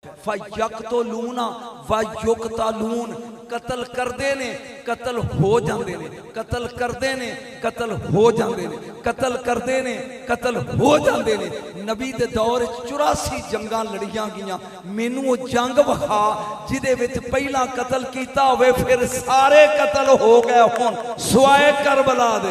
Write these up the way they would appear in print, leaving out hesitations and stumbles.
फयक्तुलूना व युक्तलून, कतल करते ने कतल हो जाते ने, कतल करते ने कतल हो जाते ने, कतल करते ने कतल हो जाते ने। नबी दे दौर 84 जंगां लड़ियां गईयां। मैनू वो जंग विखा जिदे विच पहला कतल किया होवे फिर सारे कतल हो गए होण सिवाय करबला दे।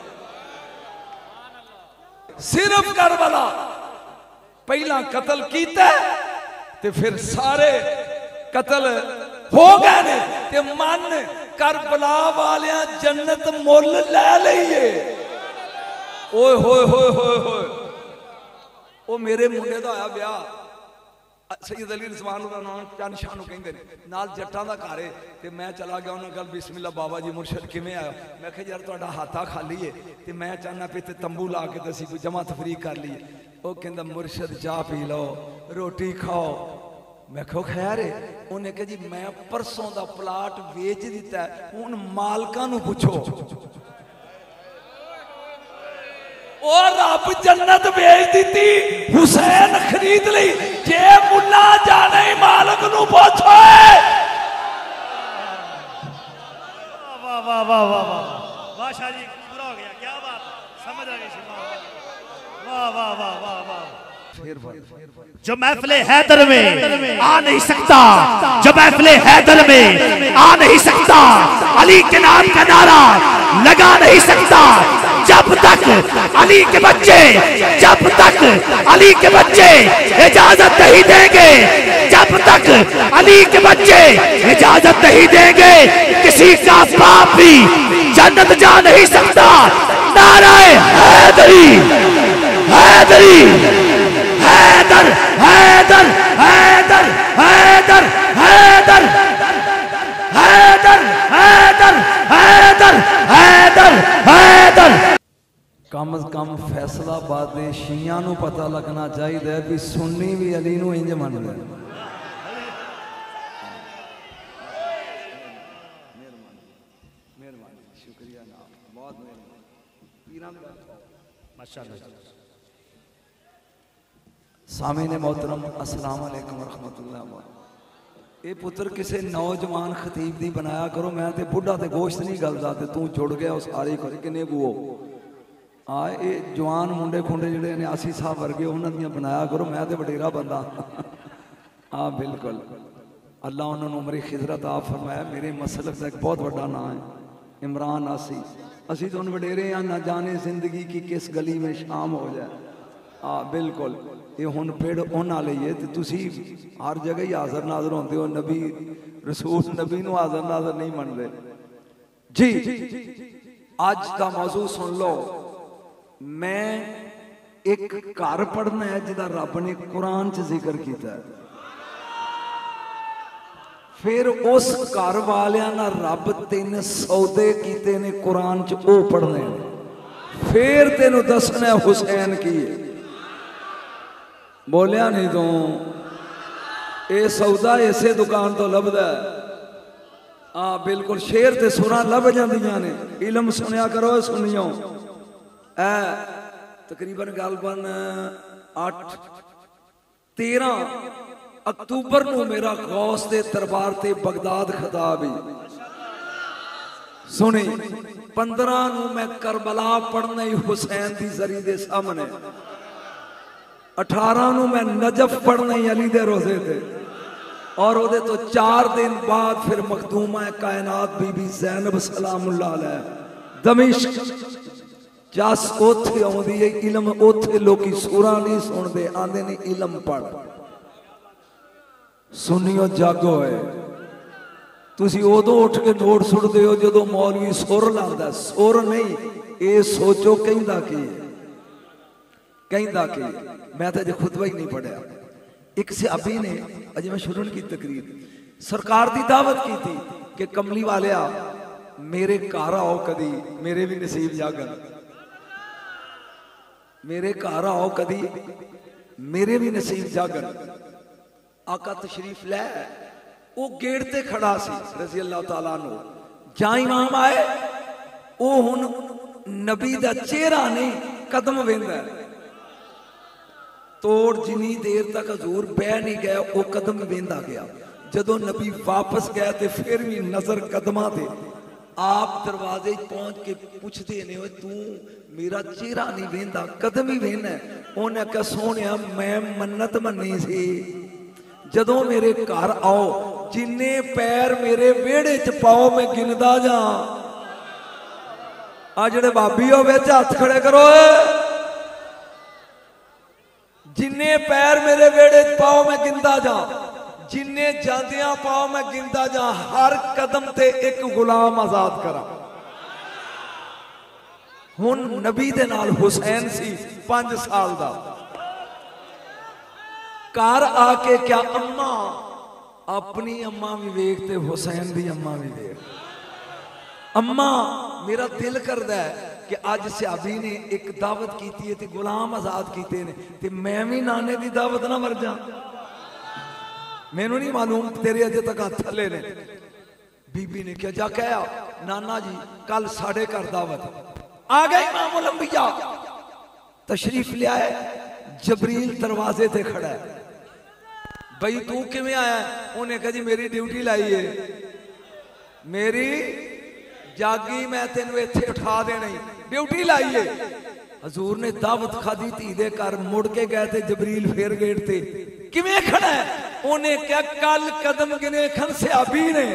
सिर्फ करबला पहला कतल किया ते फिर सारे कतल हो गए ने। ते मन करबला वाले जन्नत मुल लै लईए। ओए होए होए होए होए, ओ मेरे मुंडे दा होया ब्याह, सैयद अली रिजवान दा नाम चंद शाह नूं कहंदे ने, नाल जट्टां दा घर है। ते मैं चला गया उन्हां कल, बिस्मिल्लाह बाबा जी मुर्शद किवें आया? मैं कहा यार तुहाडा हाथा खाली है ते मैं चाहना पे ते तंबू ला के असीं कोई जमा तफरीक कर लीए। वो कहंदा मुर्शद चाह पी लो, रोटी खाओ। मैं कहो खैर है? उन्हें कहा जी मैं परसों का प्लाट वेच दिता है, हुण मालकां नूं पुछो। और रब जन्नत बेच दी, हुसैन खरीद ली, जे मुल्ला जाने मालक नूं पुछो। वाह वाह वाह वाह वाह शाह जी, पूरा हो गया, क्या बात, समझ आ गई। वाह वाह वाह वाह वाह। जो महफिले हैदर में आ नहीं सकता, जो महफिले हैदर में आ नहीं सकता, अली के नाम का नारा लगा नहीं सकता। जब तक अली के बच्चे, जब तक अली के बच्चे इजाजत नहीं देंगे, जब तक अली के बच्चे इजाजत नहीं देंगे, किसी का बाप भी जन्नत जा नहीं सकता। नाराए हैदरी, हैदरी, हैदर, हैदर, हैदर, हैदर, हैदर, हैदर, हैदर, हैदर, हैदर, हैदर। कम अज कम फैसलाबाद दे शियां नूं पता लगना चाहिए भी सुन्नी भी अली नूं इंज मनदे। मेहरबानी, शुक्रिया ना, बहुत मेहरबानी। पीरां दा माशाअल्लाह। सामीन मोहतरम अस्सलाम वालेकुम रहमतुल्लाह। ये पुत्र किसी नौजवान खतीब दी बनाया करो। मैं तो बुढ़ा तो गोश्त नहीं गलदा ते तू जुड़ गया उस सारे किन्ने गुओ आ। ये जवान मुंडे खुंडे जिहड़े ने 80 साल वर्गे उन्हां दियां बनाया करो। मैं तो वडेरा बंदा हाँ बिल्कुल। अल्लाह उन्होंने उमरी खिजरत आप फरमाया। मेरे मसलक का एक बहुत बड़ा नाम है इमरान आसी। असी तो उन वडेरे हैं, ना जाने जिंदगी की किस गली में शाम हो जाए। हाँ बिल्कुल। ये हुण पेड़ उन्हां लई है ते तुसीं हर जगह ही हाज़र नाज़र होंदे हो। नबी रसूल नबी नूं हाज़र नाज़र नहीं मनदे जी। अज का मौजू सुन लो। मैं एक घर पढ़ना है जिहदा रब ने कुरान च जिक्र किया है। फिर उस घर वालियां नाल रब 3 सौदे कीते ने कुरान च, वो पढ़ने। फिर तेनों दसना हुसैन की है। बोलिया नहीं तू? ये सौदा इसे दुकान तो लभदा है। हाँ बिल्कुल। शेर ते सुरां लभ जांदियां ने। इलम सुनिया करो, सुनियो। तकरीबन गलबन 13 अक्तूबर को मेरा गौस के दरबार से बगदाद खिताब ही सुनी। 15 को मैं करबला पढ़ना ही हुसैन की जरी के सामने। 18 को मैं नजफ पढ़ना ही अली दे रोजे थे। और वो तो 4 दिन बाद फिर मखदूमा कायनात बीबी ज़ैनब सलामुल्लाह अलैह दमिश्क जस ओथे आउंदी है। इलम ओथे लोकी सूरा नहीं सुनते, आंदे ने इलम पढ़। सुनियो जागो है। तुसी उदों उठ के नोट सुटते हो जो मौलवी सुर लांदा। सुर नहीं, ये सोचो कहंदा की कहंदा की। मैं तो अजे खुतबा ही नहीं पढ़िया। एक सहाबी ने अजे मैं शुरू की तकरीर सरकार की दावत की थी कि कमली वाले मेरे घर आओ कदी, मेरे भी नसीब जागन। मेरे घर आओ कदी, मेरे भी नसीब जागन। आका तशरीफ लै। वो गेट ते खड़ा सी रजी अल्लाह तआला अन्हु। जा इमाम आए, वो हुण नबी दा चेहरा नहीं कदम वेंदा। तोड़ जिनी देर तक हजूर बह नहीं गया वो कदम वेंदा गया। जदों नबी वापस गया तो फिर भी नजर कदमां ते। आप दरवाजे पहुंच के पुछते ने तू मेरा चेहरा नहीं वेंदा कदम ही वेंदा। उन्हें कहा सोहणिया मैं मन्नत मन्नी सी जदों मेरे घर आओ जिन्ने पैर मेरे वेड़े च पाओ मैं गिनदा जा। आ जेड़े भाभी हो विच हथ खड़े करो। जिन्ने पैर मेरे वेड़े च पाओ मैं गिनदा जा। जिन्ने जांदियां पाओ मैं गिनदा जा। हर कदम ते एक गुलाम आजाद करा। हुण नबी दे नाल हुसैन सी 5 साल दा। घर आके क्या अम्मा अपनी अम्मा भी वेख ते हुसैन दी अम्मा भी वेख। अम्मा मेरा दिल करदा है कि अज सहाबी ने एक दावत की है ते गुलाम आजाद किए ने ते मैं भी नाने की दावत ना मर जा। मैनू नहीं मालूम तेरे अजे तक हाथ थले ने। बीबी ने क्या जा कहा नाना जी कल साढ़े घर दावत आ गए। इमामुल अंबिया तशरीफ लिया है। जबरील दरवाजे ते खड़ा है। भाई तू किवें आया? उन्हें कहा जी मेरी ड्यूटी लाई है मेरी जागी मैं तेन इत्थे उठा देनी ड्यूटी लाई है। हजूर ने दावत खादी धी दे घर मुड़ के गए थे। जबरील फिर गेट ते किवें खड़ा है? उन्हें क्या कल कदम गिने खन सहाबी ने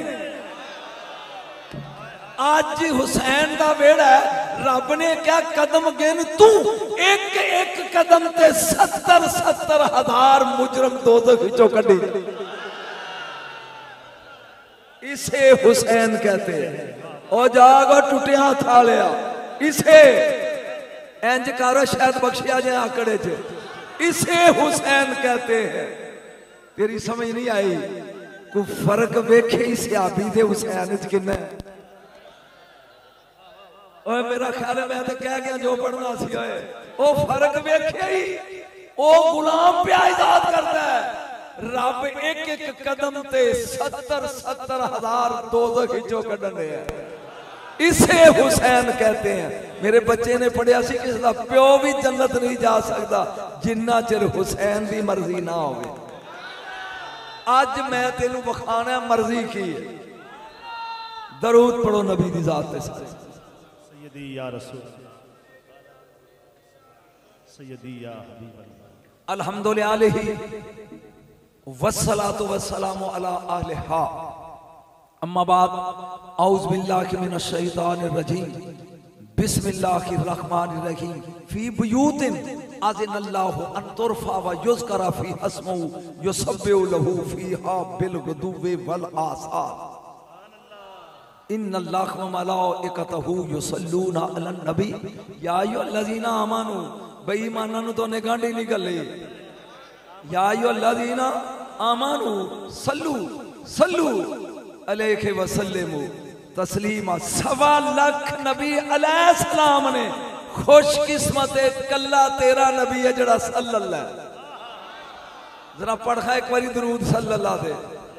आज हुसैन दा वेड़ा है। रब ने क्या कदम गिन तू एक एक कदम ते 70-70 हजार मुजरम दोज़ख विचों कढी। इसे हुसैन कहते हैं। और जागो टुटिया था लिया इसे इंज कर शायद बख्शिया जाए आंकड़े च। इसे हुसैन कहते हैं। तेरी समझ नहीं आई? कोई फर्क वेखे इस सहाबी दे हुसैन च किन्ना? और मेरा ख्याल है मैं तो कह गया जो पढ़ना सी होए वो फर्क वेखे ही वो गुलाम पे आजाद करता है। रब एक एक कदम ते 70-70 हजार दोज़ख विचों कढण दे है। इसे हुसैन कहते हैं। मेरे बच्चे ने पढ़िया सी किसी दा प्यो भी जन्नत नहीं जा सकता जिन्ना चिर हुसैन की मर्जी ना हो। अज मैं तेनू बखाना मर्जी की है। दरूद पढ़ो नबी दी जात ते सारे। सैयदी या रसूल सैयदी या हबीब अल्लाह अल्हम्दुलिल्लाह वस्सलातु वस्सलामु अला अहलिहा अम्मा बाद औज़ु बिल्लाहि मिनश शैतानिर रजीम बिस्मिल्लाहिर रहमानिर रहीम फी बुयूतिन अज़िनल्लाहु अन तुरफा व युज़करा फी हस्मुहु युसब्बिहु लहू फीहा बिल गुदुव्वि वल आसाल इन्नल्लाह व मलाइकतहु युसल्लूना अलन नबी या अय्युहल्लज़ीना आमनू। बेईमानां नूं तो गांडी निकले। या अय्युहल्लज़ीना आमनू सल्लू सल्लू अलैहि व सल्लिमू तस्लीमा। 1.25 लाख नबी अलैहिस्सलाम ने खुशकिस्मत कल्ला तेरा नबी है जड़ा सल्लल्लाहु। जरा पढ़ा एक बारी दरूद सल्लल्लाहु दे।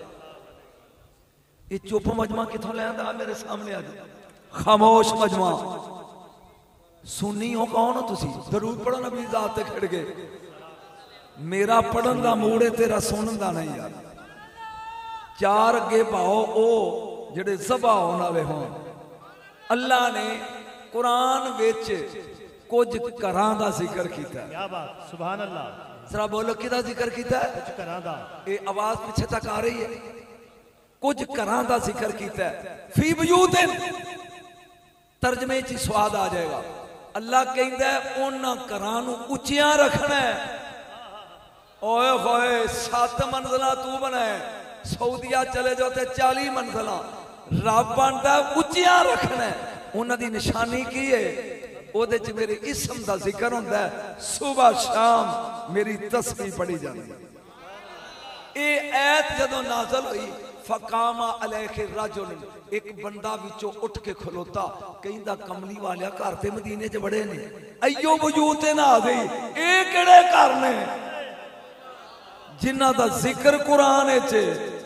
ये चुप मजमा कितों लिया मेरे सामने आज? खामोश मजमा। सुनी हो कौन हो तुसी? दरूद पढ़ो नबी ज़ात ते खड़ गए। मेरा पढ़न का मूड है तेरा सुनन का नहीं यार। चार अगे पाओ ओ जेड़े ज़बा होने वाले हों। अल्लाह ने कुरान विच कुछ घरां दा जिक्र कीता। क्या बात सुभान अल्लाह। जरा बोलो किदा जिक्र कीता? कुछ घरां दा। ये आवाज पीछे तक आ रही है। कुछ घरां दा जिक्र कीता है। फी बुयूतिन तर्जमे च स्वाद आ जाएगा। अल्लाह कहता है उन्हां घरां नूं उच्चियां रखना है। ओए होए 7 मंजिला तू बनाए सऊदिया चले जाओ ते 40 मंजिला। रब बनता उच्चियां रखना है। उन्हां दी निशानी की है? ओदे च मेरे इसम दा जिक्र होंदा है। सुबह शाम मेरी तस्बीह पढ़ी जाती है। ये ऐत जदों नाज़िल हुई फकामा अलैहि रजुल एक बंदा विचों उठ के खलोता कहंदा कमली वालिया घर ते मदीने च बड़े ने। अयो वजूद ना आ गई। ये किहड़े घर ने जिन्हां दा जिक्र कुरान च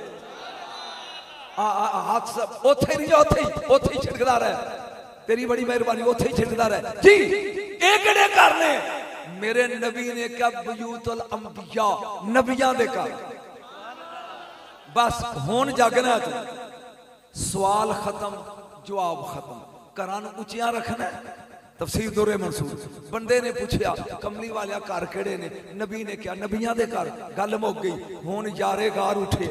हाथ सब ओथे नहीं ओथे ही छिड़कदा रहे। तेरी बड़ी मेहरबानी ओथे ही छिड़कदा रहे जी। ये किहड़े घर ने मेरे नबी ने क्या बयूतुल अंबिया नबियां दे घर बस हुण जागना तू सवाल खत्म जवाब खत्म घरां नूं उच्चियां रखना तफसीर दुर्रे मंसूर बंदे ने पूछया कमली वालिया घर केड़े ने नबी ने क्या नबियां दे घर गल मुक गई हुण यारे गार उठे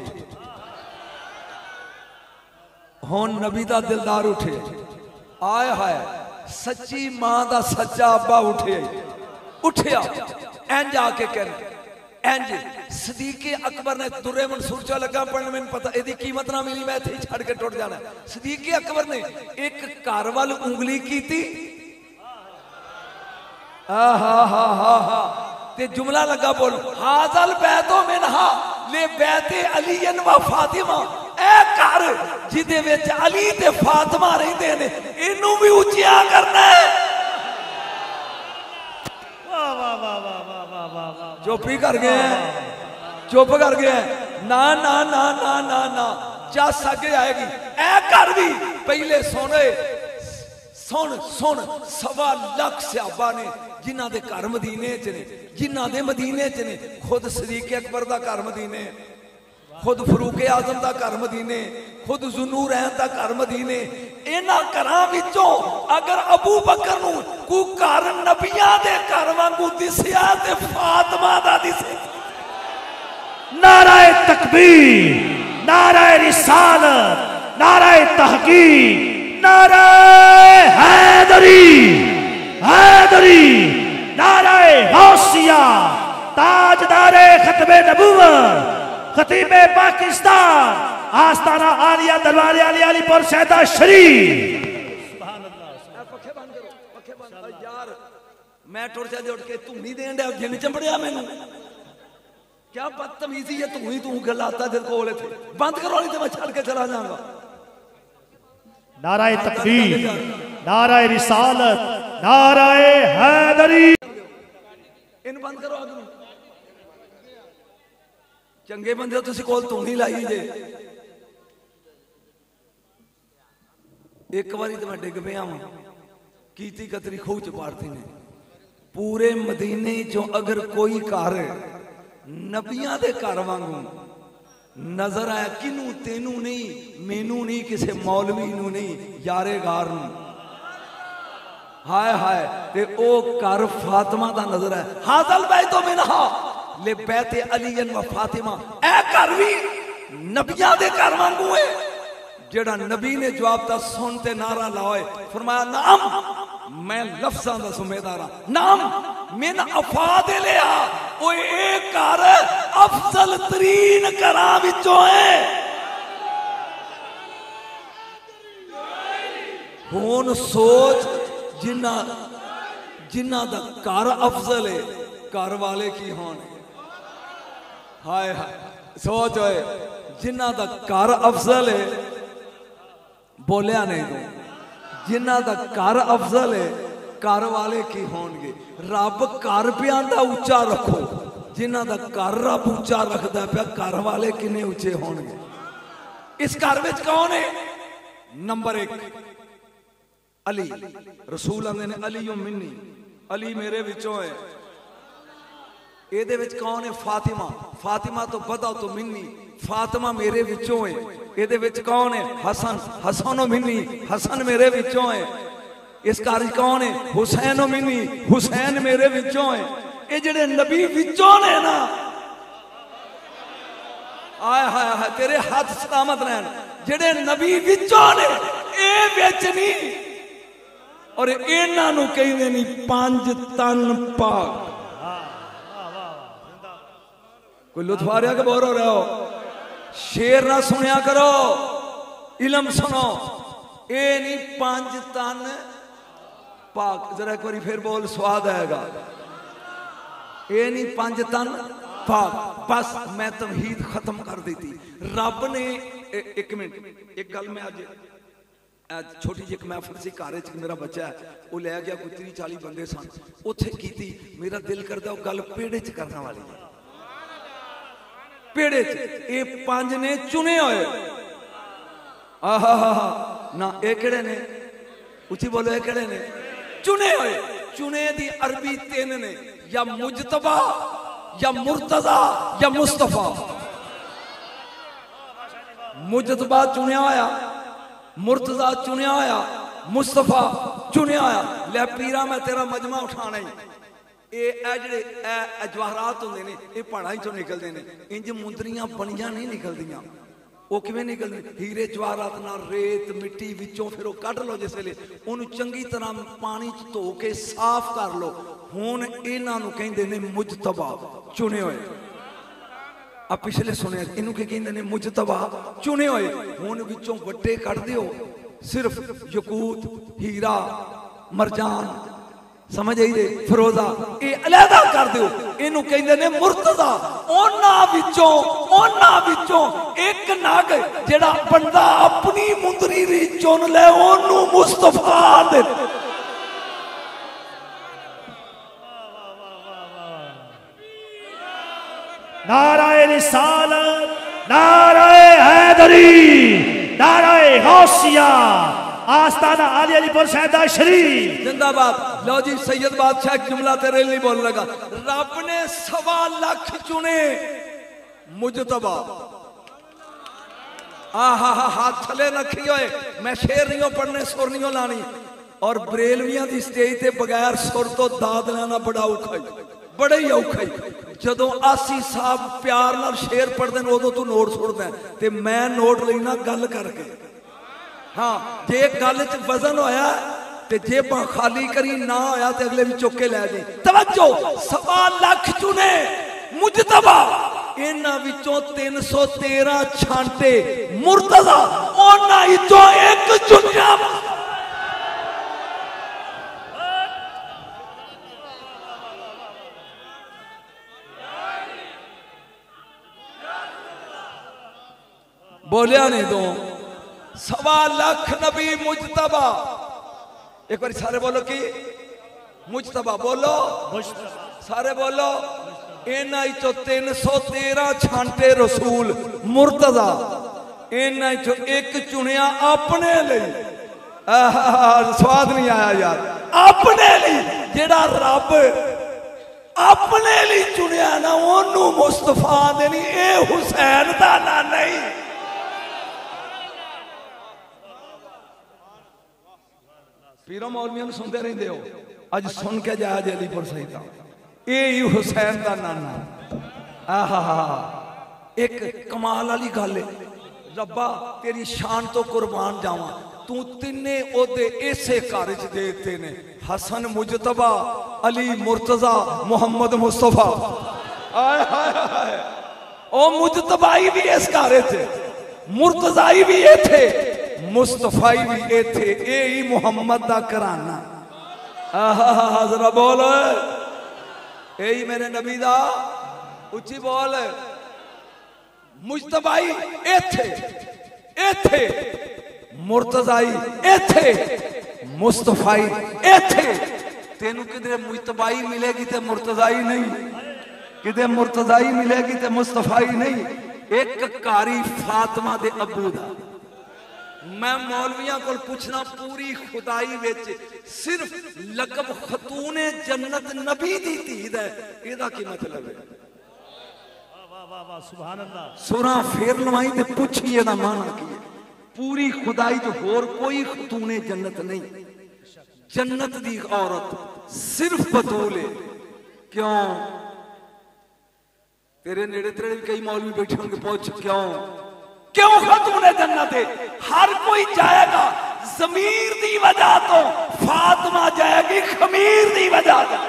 हुण नबी दा दिलदार उठे आए हाय सच्ची मां दा सच्चा अब्बा उठे उठिया इंज आके कहना इंज सदीके अकबर ने दुर्रे मंसूर च लगा पढ़ने मैंने पता एदी कीमत ना मिली मैं इत्थे ही छड़ के टुट जाना सदीके अकबर ने एक घर वाल उंगली कीती ते जुमला लगा बोल हाजल बैतो मिनहा ले बैते अलीयन व फातिमा ए घर जिदे विच अली ते फातिमा रहंदे ने इनू भी उच्चिया करना है वाह वाह वाह वाह वाह वाह वाह वाह चुप ही कर गए चुप कर गए ना ना ना ना ना ना चस अगे आएगी ए घर भी पहले सोने सुन सुन 1.25 लाख सहाबा ने जिन्हां दे घर मदीने च ने जिन्हां दे मदीने च ने खुद सदीक अकबर दा घर मदीने खुद फरूक आजम दा घर मदीने खुद ज़ुन्नूरैन दा घर मदीने इन्हां घरां विचों अगर अबू बकर नूं कोई घर नबियां दे घर वांगू दिसिया ते फातिमा दा दिसे नाराए तकबीर नाराए रिसालत नाराए तहकीक नाराए हैदरी हैदरी नाराए गौसिया ताजदारे खत्मे नबूवत खतीबे पाकिस्तान आस्ताना आलिया दरबार आली अलीपुर शहदा शरीफ सुभान अल्लाह पखे बंद करो पखे बंद यार मैं टुर जा उठ के तू नहीं देन दे जिन चंबड़िया मैनू क्या बदतमीजी है तू ही तू गलाता जब कोले थे बंद करो नहीं तो मैं छड़ के चला जाऊंगा नाराए तकबीर नाराए रिसालत नाराए हैदरी इन बंद करो अग चंगे बंदे तुसी कोल तू नहीं लाई जे एक बारी तो मैं डिग पिया वां कीती कतरी खूह च पाड़ती ने पूरे मदीने चो अगर कोई घर नबियां दे घर वांगू नजर आया किनू तेनू नहीं मैनू नहीं किसी मौलवी नू नहीं यारे गार नू हाय हाय ते ओ घर फातिमा दा नजर है हाजल बैतो मिनहा ले बैते अलीयन व फातिमा ए घर भी नबियां दे घर वांगू है जेड़ा नबी ने जवाब दा सुनते नारा लाए फरमाया नाम मैं लफ्जां दा सुमेदार हां नाम मिन अफादिलिया ओ एक घर अफजल तरीन घरां विचों है हुण सोच जिन्ना जिन्ना दा घर अफजल है घर वाले की होने हाय हाय सोच होए जिन्ना दा घर अफजल है बोलिया नहीं तू जिन्ना दा घर अफजल है घर वाले की होंगे रब घर पे आंदा उच्चा रखो जिन्ना दा घर रब उच्चा रखदा पिया घर वाले किन्ने उच्चे होंगे इस घर विच कौन है नंबर 1 अली रसूल आंदे ने अली मिन्नी अली मेरे विचों है एदे विच कौन है फातिमा फातिमा तो बदा तो मिन्नी फातिमा मेरे विचों है एदे विच कौन है हसन हसन मिन्नी हसन मेरे विचों है इस घर कौन है हुसैन मिन्नी हुसैन मेरे विचों है ये जेड़े नबी विचों ने ना आय हाय हाय तेरे हाथ सलामत रहन जेड़े नबी विचों ने ए विच नहीं और इन्हां नूं कहंदे नहीं 5 तन पाक कोई लुत्फ आ रहा कि बोर हो रहे हो शेर ना सुनिया करो इलम सुनो ए नहीं 5 तन पाक जरा एक बारी फिर बोल स्वाद आएगा ए नहीं 5 तन पाक बस मैं तवहीद खत्म कर दी थी रब ने एक मिनट एक गल मैं आज छोटी जी एक महफिल से घर मेरा बच्चा है वो लै गया कोई 30-40 बंदे सन उत्थे कीती मेरा दिल करता वो गल पेड़े च करने वाली पेड़े च ये 5 ने चुने हुए आहा ना ये केड़े ने उची बोलो ये केड़े ने चुने हुए चुने दी अरबी 3 ने या मुजतबा या मुर्तजा या मुस्तफा। मुजतबा चुनिया होया, मुर्तजा चुनिया होया, मुस्तफा चुनिया होया। लै पीरा मैं तेरा मजमा उठाना ही। ये जेडे जवाहरात होंदे ने ये पहाड़ां चों निकलदे ने, इंज मुंदरियां बनियां नहीं निकलदियां। वो किवें निकलदे? हीरे जवाहरात नाल रेत मिट्टी विचों फिर वो कढ लो, जिस वेले उहनूं चंगी तरह पानी च धो के साफ कर लो। हुण इन्हां नूं कहिंदे ने मुजतबा, चुने होए। आ पिछले सुने इनू के कहते हैं मुजतबा, चुने हुए। हुण विचों वड्डे कढ दिओ, सिर्फ यकूत हीरा मरजान समझ आई दे फिरोजा ये अलहदा कर दिओ। इनू कहते हैं मुर्तजा। उन्हां विचों एक नग जेड़ा बंदा अपनी मुंदरी दी चुन ले ओनू मुस्तफा दे। नाराए रिसालत, नाराए हैदरी, नाराए गौसिया, आस्ताना आली अलीपुर शहदा शरीफ जिंदाबाद। लो जी सैयद बादशाह एक जुमला तेरे लिए बोल लगा। रब ने 1.25 लाख चुने मुजतबा। आहा हा हाथ थले रखी होए। मैं शेर नहीं पढ़ने, सुर नहीं लानी। और बरेलवियां की स्टेज ते बगैर सुर तो दाद लेना बड़ा औखा है, बड़ा ही औखा है। जदों आसी साहब प्यार नाल शेर पढ़ते हैं उदों तू नोट सुटदा ते मैं नोट लेना गल करके। हाँ जे गल च वजन होया ते जेब खाली करी ना होया ते अगले भी चुक के लै जाए। तवज्जो 1.25 लाख चुने मुजतबा, इन्हां विचों 313 छांटे मुर्तजा, उन्हां विचों एक चुनिया। बोलिया नहीं तो 1.25 लाख नबी मुजतबा। एक बार सारे बोलो कि मुजतबा बोलो, सारे बोलो। इन्हां चो 313 छांटे रसूल मुर्तजा, इन्हां चो एक चुनिया अपने लिए। स्वाद नहीं आया यार, अपने लिए जेड़ा रब अपने लिए चुनिया ना ओनू मुस्तफा देनी। ए हुसैन दा ना नहीं। पीरों मौलवियों सुनते रहते हो, अज सुन के जाया जे अलीपुर सईद ये हुसैन का नाना। आहा एक कमाल वाली गल है। रब्बा तेरी शान तो कुर्बान जावा, तू तिने ओदे ऐसे घर च देते ने, हसन मुजतबा, अली मुर्तजा, मुहम्मद मुस्तफा। आय हाय हाय, ओ मुजतबाई भी इस घर च, मुर्तजाई भी इथे, मुस्तफाई भी इथे। ये ही मुहम्मद दा घराना। आहा जरा बोल, यही मेरे नबी दा उच्ची बोल। मुजतबाई इथे, इथे मुर्तजाई इथे, मुस्तफाई इथे। तेनू किधरे मुजतबाई मिलेगी ते मुर्तजाई नहीं, किधरे मुर्तजाई मिलेगी ते मुस्तफाई नहीं। एक कारी फातिमा दे अबू दा। मैं मौलवियां को पूछना, पूरी खुदाई विच सिर्फ लकब खतूने जन्नत नबी दी धीद है, इहदा की मतलब है? सुभान अल्लाह। सुरा फेर लवाई ते पूछिए ना माना की है। पूरी खुदाई तो होर कोई खतूने जन्नत नहीं, जन्नत दी औरत सिर्फ बतूल है। क्यों? तेरे नेड़े तेरे कई मौलवी बैठे होंगे, पूछ क्यों? क्यों खतूने जन्नत है? हर कोई जाएगा ज़मीर दी वजह तो, फातिमा जाएगी खमीर दी वजह तो।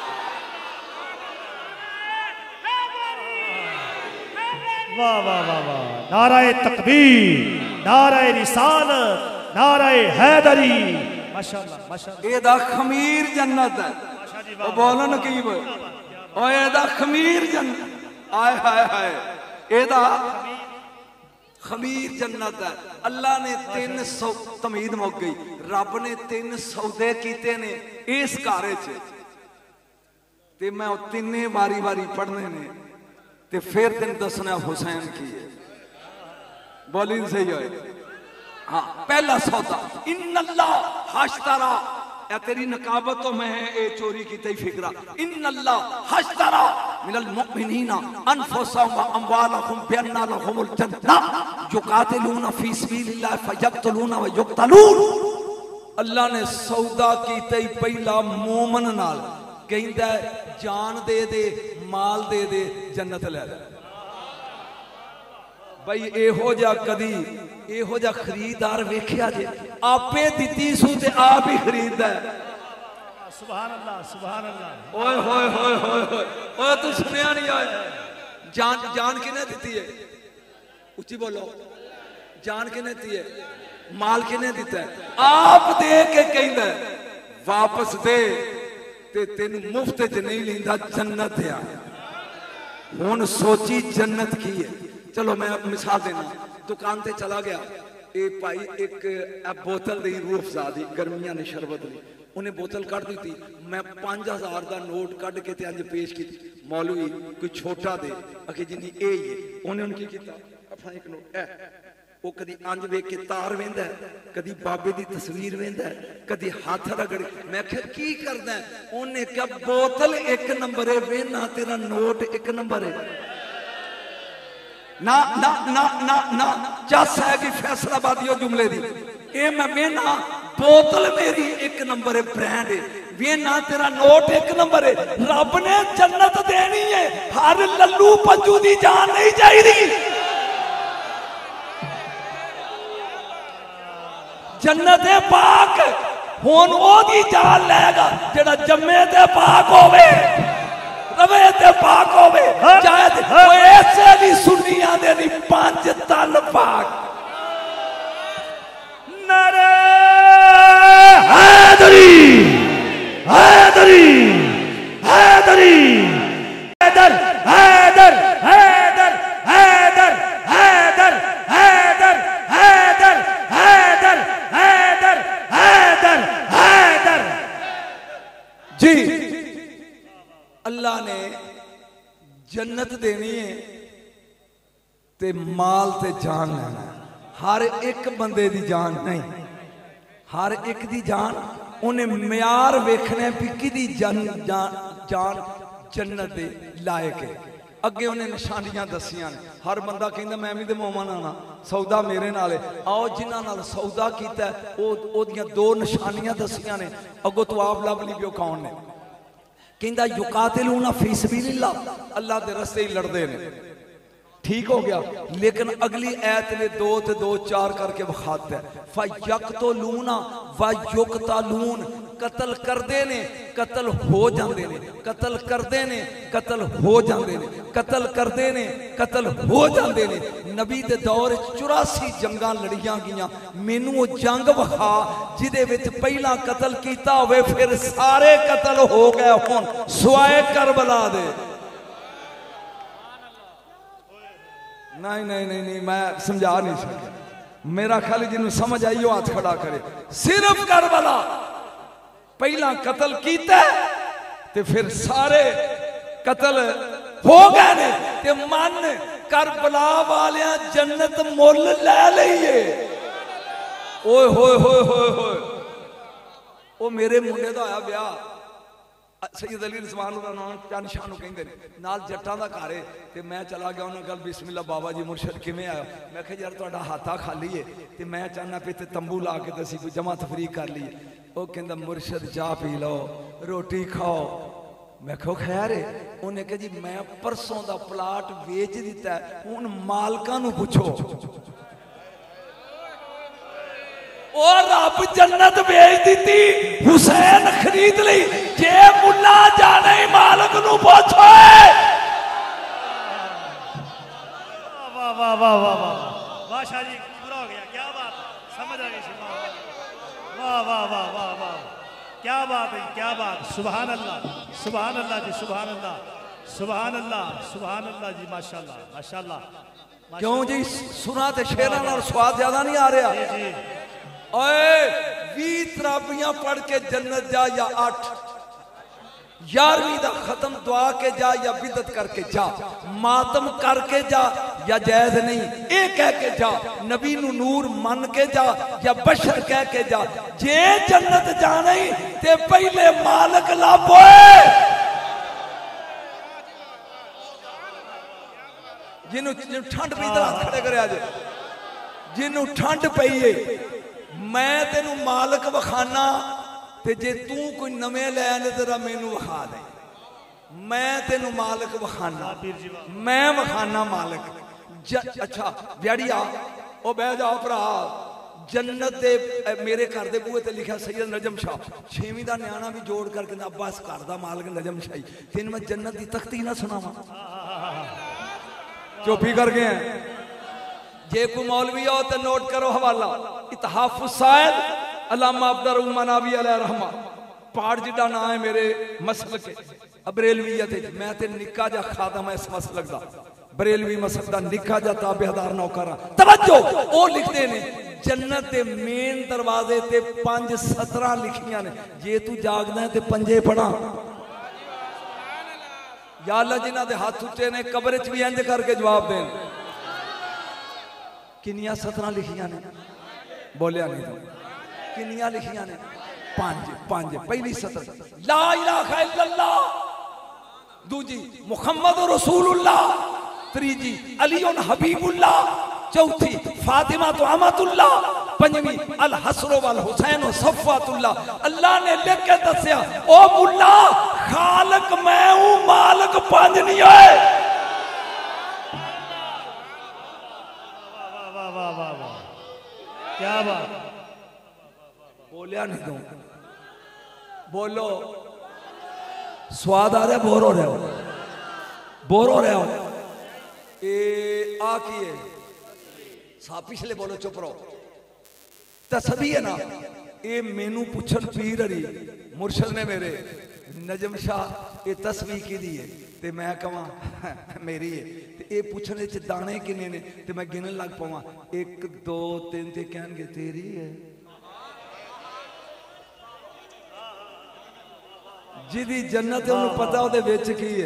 वाह वाह वाह वाह, नाराए तकबीर, नाराए रिसालत, नाराए हैदरी। माशाअल्लाह माशाअल्लाह। एदा खमीर जन्नत है। ओ बोलो नकीब, ओ एदा खमीर जन्नत। आय हाय हाय, एदा खमीर जन्नत है। अल्लाह ने 300 तमीद मुक गई। रब ने 3 सौदे कीते ने इस घर च, ते मैं तिने वारी वारी पढ़ने ने, ते फिर तेन दसना हुसैन की है। बोली सही होए। हाँ, पहला सौदा इन्नल्लाह हश्तरा, ए तेरी नकाबत तो मैं ए चोरी की तई फिक्रा इन्नल्लाह हश्तरा मिनल मुमिनीना अनफुसहुम व अमवालहुम बिअन्ना लहुमुल जन्नह युकातिलूना फी सबीलिल्लाह फयक्तुलूना व युक्तलून। अल्लाह ने सौदा कीता ही पहला मोमन नाल कहंदा जान दे दे माल दे दे जन्नत ले ले। भाई एहो जा कदी एहो जा खरीदार वेख्या जे आपे दिती सू ते आप ही खरीददा है। सुभान अल्लाह सुभान अल्लाह। ओए होए होए होए ओए तू सुनिया नहीं आया जान जान किने दिती है उच्ची बोलो जान किने दी है माल किने दिता है आप दे के कहंदा वापस दे ते तेन मुफ्त च नहीं लेंदा जन्नत है। हुण सोची जन्नत की है। चलो मैं मिसाल देना दुकान ते चला गया ए भाई एक बोतल दी रूह अफ़ज़ा दी गर्मियां ने शरबत दी उन्हें बोतल कट दी थी मैं 5000 का नोट कट के ते अंज पेश की मौलवी कोई छोटा दे आखिर जिन्नी ए ही है उन्हें उनकी किया अपना एक नोट है वो कदी अंज वेख के तार वेंदा है कदी बाबे दी तस्वीर वेंदा है कदी हाथ रगड़ मैं क्या की करदा है उन्हें क्या बोतल एक नंबर है वेना तेरा नोट एक नंबर है ना ना ना ना ना चस है कि फैसलाबादी जुमले दी ए मैं वेना बोतल मेरी एक नंबर है ब्रांड है वेना तेरा नोट एक नंबर है। रब ने जन्नत देनी है हर लल्लू पंजू दी जान नहीं चाहिए। जन्नत है पाक हुन ओदी जान लेगा जेड़ा जम्मे ते पाक होवे रवे ते पाक होवे चाहे कोई ऐसे भी सुन्नियां दे दी 5 तन पाक। नारे हैदरी हैदरी हैदरी हैदर हैदर हैदर हैदर हैदर हैदर हैदर हैदर हैदर हैदर हैदर। जी अल्लाह ने जन्नत देनी है ते माल ते जान लेना हर एक बंदे दी जान नहीं हर एक दी जान उन्हें म्यार वेखने भी किदी जान जन्नत दे लायक है। अगे उन्हें निशानियां दसियां ने हर बंदा कहंदा मैं भी ते मोमन आना सौदा मेरे नाल है आओ जिन्हां नाल सौदा कीता ओदियां 2 निशानियां दसियां ने अगो तो आप लभ ली पियो कौन ने कहंदा युकातिलूना फी सबीलिल्लाह अल्लाह दे रस्ते ही लड़दे ने ठीक हो गया लेकिन अगली आयत ने 2 ते 2 4 करके बखाता है फयक्तुलूना व युक्तलून कत्ल करदे ने कत्ल हो जांदे ने कत्ल करदे ने कत्ल हो जांदे ने कत्ल करदे ने कत्ल हो जांदे ने। नबी दे दौर 84 जंगां लड़ियां गईयां मैनू वो जंग वखा जिदे विच पहला कत्ल कीता होवे फिर सारे कत्ल हो गए हुण सुआए करबला दे। नहीं नहीं नहीं नहीं मैं समझा नहीं सकता मेरा ख्याल जिन्होंने समझ आई वो हाथ खड़ा करे। सिर्फ करबला पहला कत्ल कीता ते फिर सारे कत्ल हो गए ने ते मन करबला वाले जन्नत मुल ले लईए। ओए होए होए होए होए ओ मेरे मुंडे दा होया ब्याह सैयद अली रिजवान दा नाम चंद शाह नूं कहंदे ने नाल जट्टां दा घर है ते मैं चला गया उन्हां गल बिस्मिल्लाह बाबा जी मुर्शद किवें आया मैं कहा यार तुहाडा हाथा खाली है ते मैं चाहना पे ते तंबू ला के ते असीं कोई जमा तफरीक कर लीए। ओ कहंदा मुर्शद चाह पी लो रोटी खाओ मैं कहो खैर है उन्हें कहा जी मैं परसों दा प्लाट वेच दिता है हुण मालकां नूं पुछो और रब जन्नत बेच दी हुसैन खरीद ली जे मुल्ला जाने मालक नूं पूछो। वाह वाह वाह वाह वाह वाह शाह जी पूरा हो गया क्या बात समझ आ गई वाह वाह वाह वाह वाह क्या बात है क्या बात सुभान अल्लाह जी सुभान अल्लाह जी माशाल्लाह माशाल्लाह। क्यों जी सुना ते शेरां नाल स्वाद ज्यादा नहीं आ रहा जी ओए 20 तराबियां पढ़ के जन्नत जा या 8 11वीं दा खत्म दुआ के जा या बिदत करके जा मातम करके जा या जायज नहीं, ये कह के जा, नबी नू नूर मन के जा या बशर कह के जा। जे जन्नत जाना ही ते पहले मालक लाभो। जिन्हों ठंड पई इधर हाथ खड़े करे आज, जिन्हों ठंड पई है मैं तेनू मालक विखाना, ते जे तू कोई नवे ले आने तेरा मैनू विखा दे। मैं तेनू मालक विखाना, मैं विखाना मालक। अच्छा ब्याड़िया ओ बह जाओ भरा, जन्नत दे मेरे घर दे बूहे ते लिखा सैयद नजम शाह, 6वीं दा न्याणा भी जोड़ करके ना अब्बा इस घर दा मालक नजम शाही। तेन मैं जन्नत दी तख्ती ना सुनावा, चुप ही कर गए हैं। जे कोई मौलवी हो तो नोट करो हवाला, इत्हाफुस साइल अल्लामा अब्दुर रहमान नावी अलैहि रहमा, पहाड़ जिड्डा ना है मेरे मसल के बरेलवीयत। मैं ते निक्का जा खादम है इस मसलक दा, बरेलवी मसलक दा निक्का जा ताबेदार नौकरा। तवज्जो ओ लिखते ने जन्नत दे मेन दरवाजे ते 5 सतरां लिखियां ने। जे तू जागदा है ते पंजे पढ़ा। या अल्लाह जिन्हां दे हाथ उच्चे ने कब्र च भी इंज करके जवाब देन। किनियां सतरां लिखियां ने, बोलिया नहीं तो किनियां लिखियां ने? 5। पहली सतर ला इलाहा इल्लल्लाह, दूजी मुहम्मद रसूलुल्लाह, तीजी अलीउन हबीबुल्लाह, चौथी फातिमा तो अमतुल्लाह, पंजवी अल हसन वल हुसैन सफ़ातुल्लाह। अल्लाह ने लिख के दसिया ओ मुल्ला खालक मैं हूं, मालक 5 नहीं है। क्या बात, बोलिया नहीं तो बोलो। स्वाद आ रहा, बोर हो रहे हो, बोर हो रहे हो। ए आ किए सा पिछले बोलो, चुप रहो। तस्बी है ना, ये मैनू पुछन पीर हरी मुर्शद ने मेरे नजम शाह ये तस्बी की दी है, ते मैं कहां मेरी है। ते ये पूछने च दाने किन्ने ने, ते मैं गिनन लग पावां 1 2 3 ते कहणगे तेरी है। जिदी जन्नत है उन्हें पता उहदे विच की है।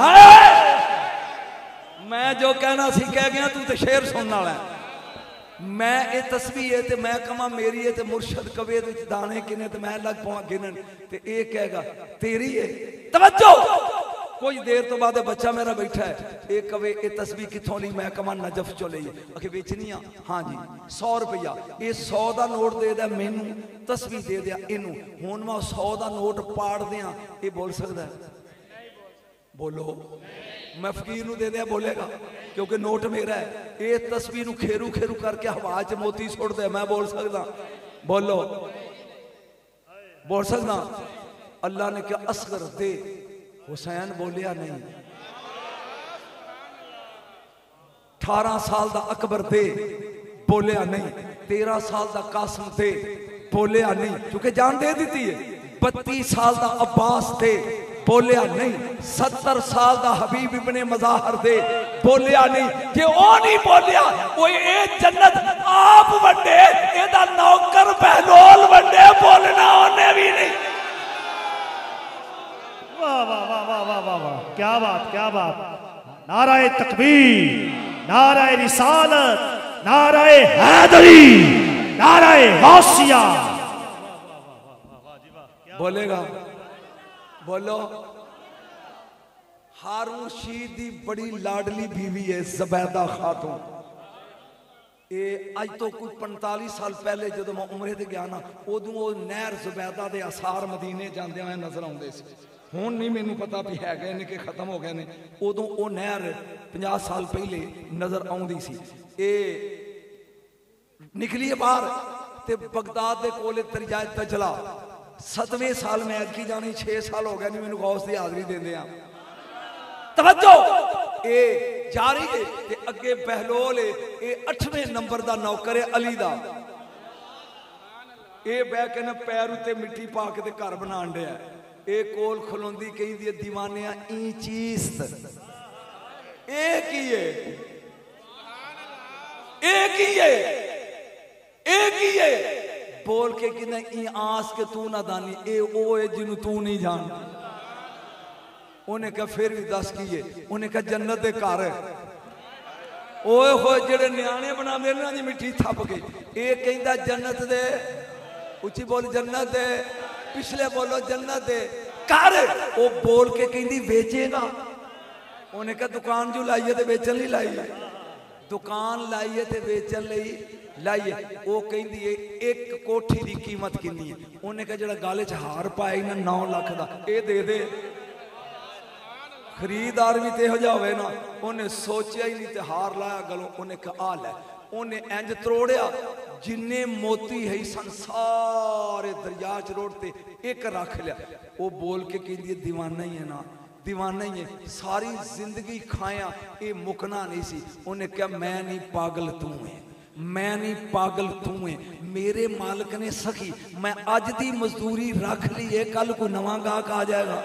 मैं जो कहना सी कह गया, तू तो शेर सुनने वाला है। मैं ये तस्वीर है ते मैं कमा मेरी है, ते मुर्शद कवे दाने किने, ते मैं लग पावा गिनन, ते ये कहेगा तेरी है। तवज्जो, कुछ देर तो बाद बच्चा मेरा बैठा है, ये कवे ये तस्वीर कितों ली, मैं कमा नजफ चो ली, आखे बेचनी आ, हाँ जी 100 रुपया, ये 100 का नोट दे दिया मैनू, तस्वीर दे दिया इनू, हुण मैं 100 का नोट पाड़ दिया, ये बोल सकता है? बोलो। मैं फकीर नू दे दिया, बोलेगा? क्योंकि नोट मेरा है। ये तस्वीर नू खेरू खेरू करके हवा च मोती सुट दे, मैं बोल सकता? बोलो, बोल सकता? अल्लाह ने क्या असगर दे, हुसैन बोलिया नहीं। 18 साल दा अकबर दे, बोलिया नहीं। 13 साल दा कासिम दे, बोलिया नहीं, क्योंकि जान दे दी है। 32 साल दा अब्बास दे, बोलिया नहीं। 70 साल दा हबीब इब्ने मज़ाहर दे, बोलिया नहीं। जे ओ नहीं बोलिया, वो ये जन्नत आप वड्डे, एदा नौकर बहलोल वड्डे, बोलना उन्हें भी नहीं। वाह वाह वाह वाह वाह वाह वाह, क्या बात, क्या बात। नाराए तकबीर, नाराए रिसालत, नाराए हैदरी, नाराए गौसिया। बोलेगा? बोलो। हारून रशीद दी बड़ी लाडली बीवी है ज़ुबैदा खातून। ये अज तो कोई 45 साल पहले जो मैं उमरे ते गया ना, उदों वो नहर ज़ुबैदा दे आसार मदीने जांदे हुए नजर आउंदे सी। हुण नहीं मैनू पता भी है गए ने कि खत्म हो गए ने। उदों वो नहर 50 साल पहले नजर आउंदी सी। ये निकली बाहर ते बगदाद दे कोले दरिया तजला 7वें साल में अदकी जानी 6 साल हो गए नहीं मैनू गौस की हाजरी देंदे आ। तवज्जो, ए जारी है ते अगे बहलोल है, ये 8वें नंबर दा नौकर है अली दा। ये बह के ना पैर उत्ते मिट्टी पा के ते घर बनाण दिया। ये कोल खलोंदी कहीं दी दीवानिया ई चीस्त। ए की है? ए की है? ए की है? बोल के कि नहीं आस के तू ना दानी, ए ओ है जिन्हों तू नहीं जान। उन्हें कहा फिर भी दस की है? उन्हें कहा जन्नत दे घर है। ओए होए जेड़े न्याणे बनाते ना जी मिठी थप के ये कहता जन्नत दे उची बोल जन्नत दे पिछले बोलो जन्नत दे कर वो बोल के कहती बेचेगा उन्हें कहा दुकान जो लाई है तो बेचन नहीं लाई है दुकान लाई है तो बेचन लाई है वो कहती है एक कोठी की कीमत कितनी है उन्हें कहा जो गाले च हार पाया ना 9 लाख का ये दे दे खरीदार भी तो यहो होवे ना उन्हें सोचा ही नहीं तो हार लाया गलों उन्हें कहा लै उन्हें इंज त्रोड़िया जिन्ने मोती है संसारे दरिया च रोड़ते एक रख लिया वो बोल के कहती दीवाना ही है ना दीवाना ही है सारी जिंदगी खाया ये मुकना नहीं सी उन्हें कहा मैं नहीं पागल तू है मैं नहीं पागल तू है मेरे मालिक ने सखी मैं अज दी मजदूरी रख ली है कल कोई नवा गाहक आ जाएगा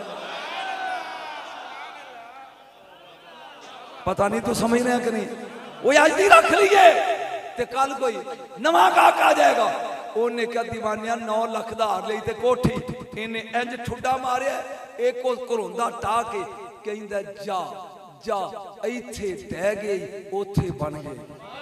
पता नहीं तू समझ रहे कि नहीं वो आज भी रख लिए ते कल कोई नवा गाहक आ जाएगा उन्हें क्या दीवानिया 9 लाख दा हार ली ते कोठी इन्हें इंज ठुड्डा मारिया एक को घरोंदा टा के कहंदा जा जा इथे ढह गई ओथे बन गए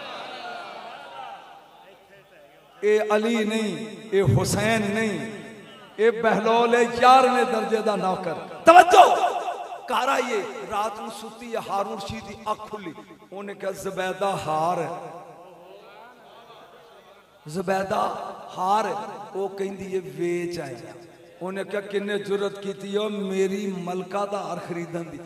ए अली नहीं ए हुसैन नहीं ए बहलोल है 11वें दर्जे दा नौकर तवज्जो घर आइए रात को सुती है हारून रशीद की अख खुली उन्हें कहा ज़ुबैदा हार ज़ुबैदा हार वो कहती है वेच आए उन्हें कहा किन्ने जुरत की थी मेरी मलका दा हार खरीदन दी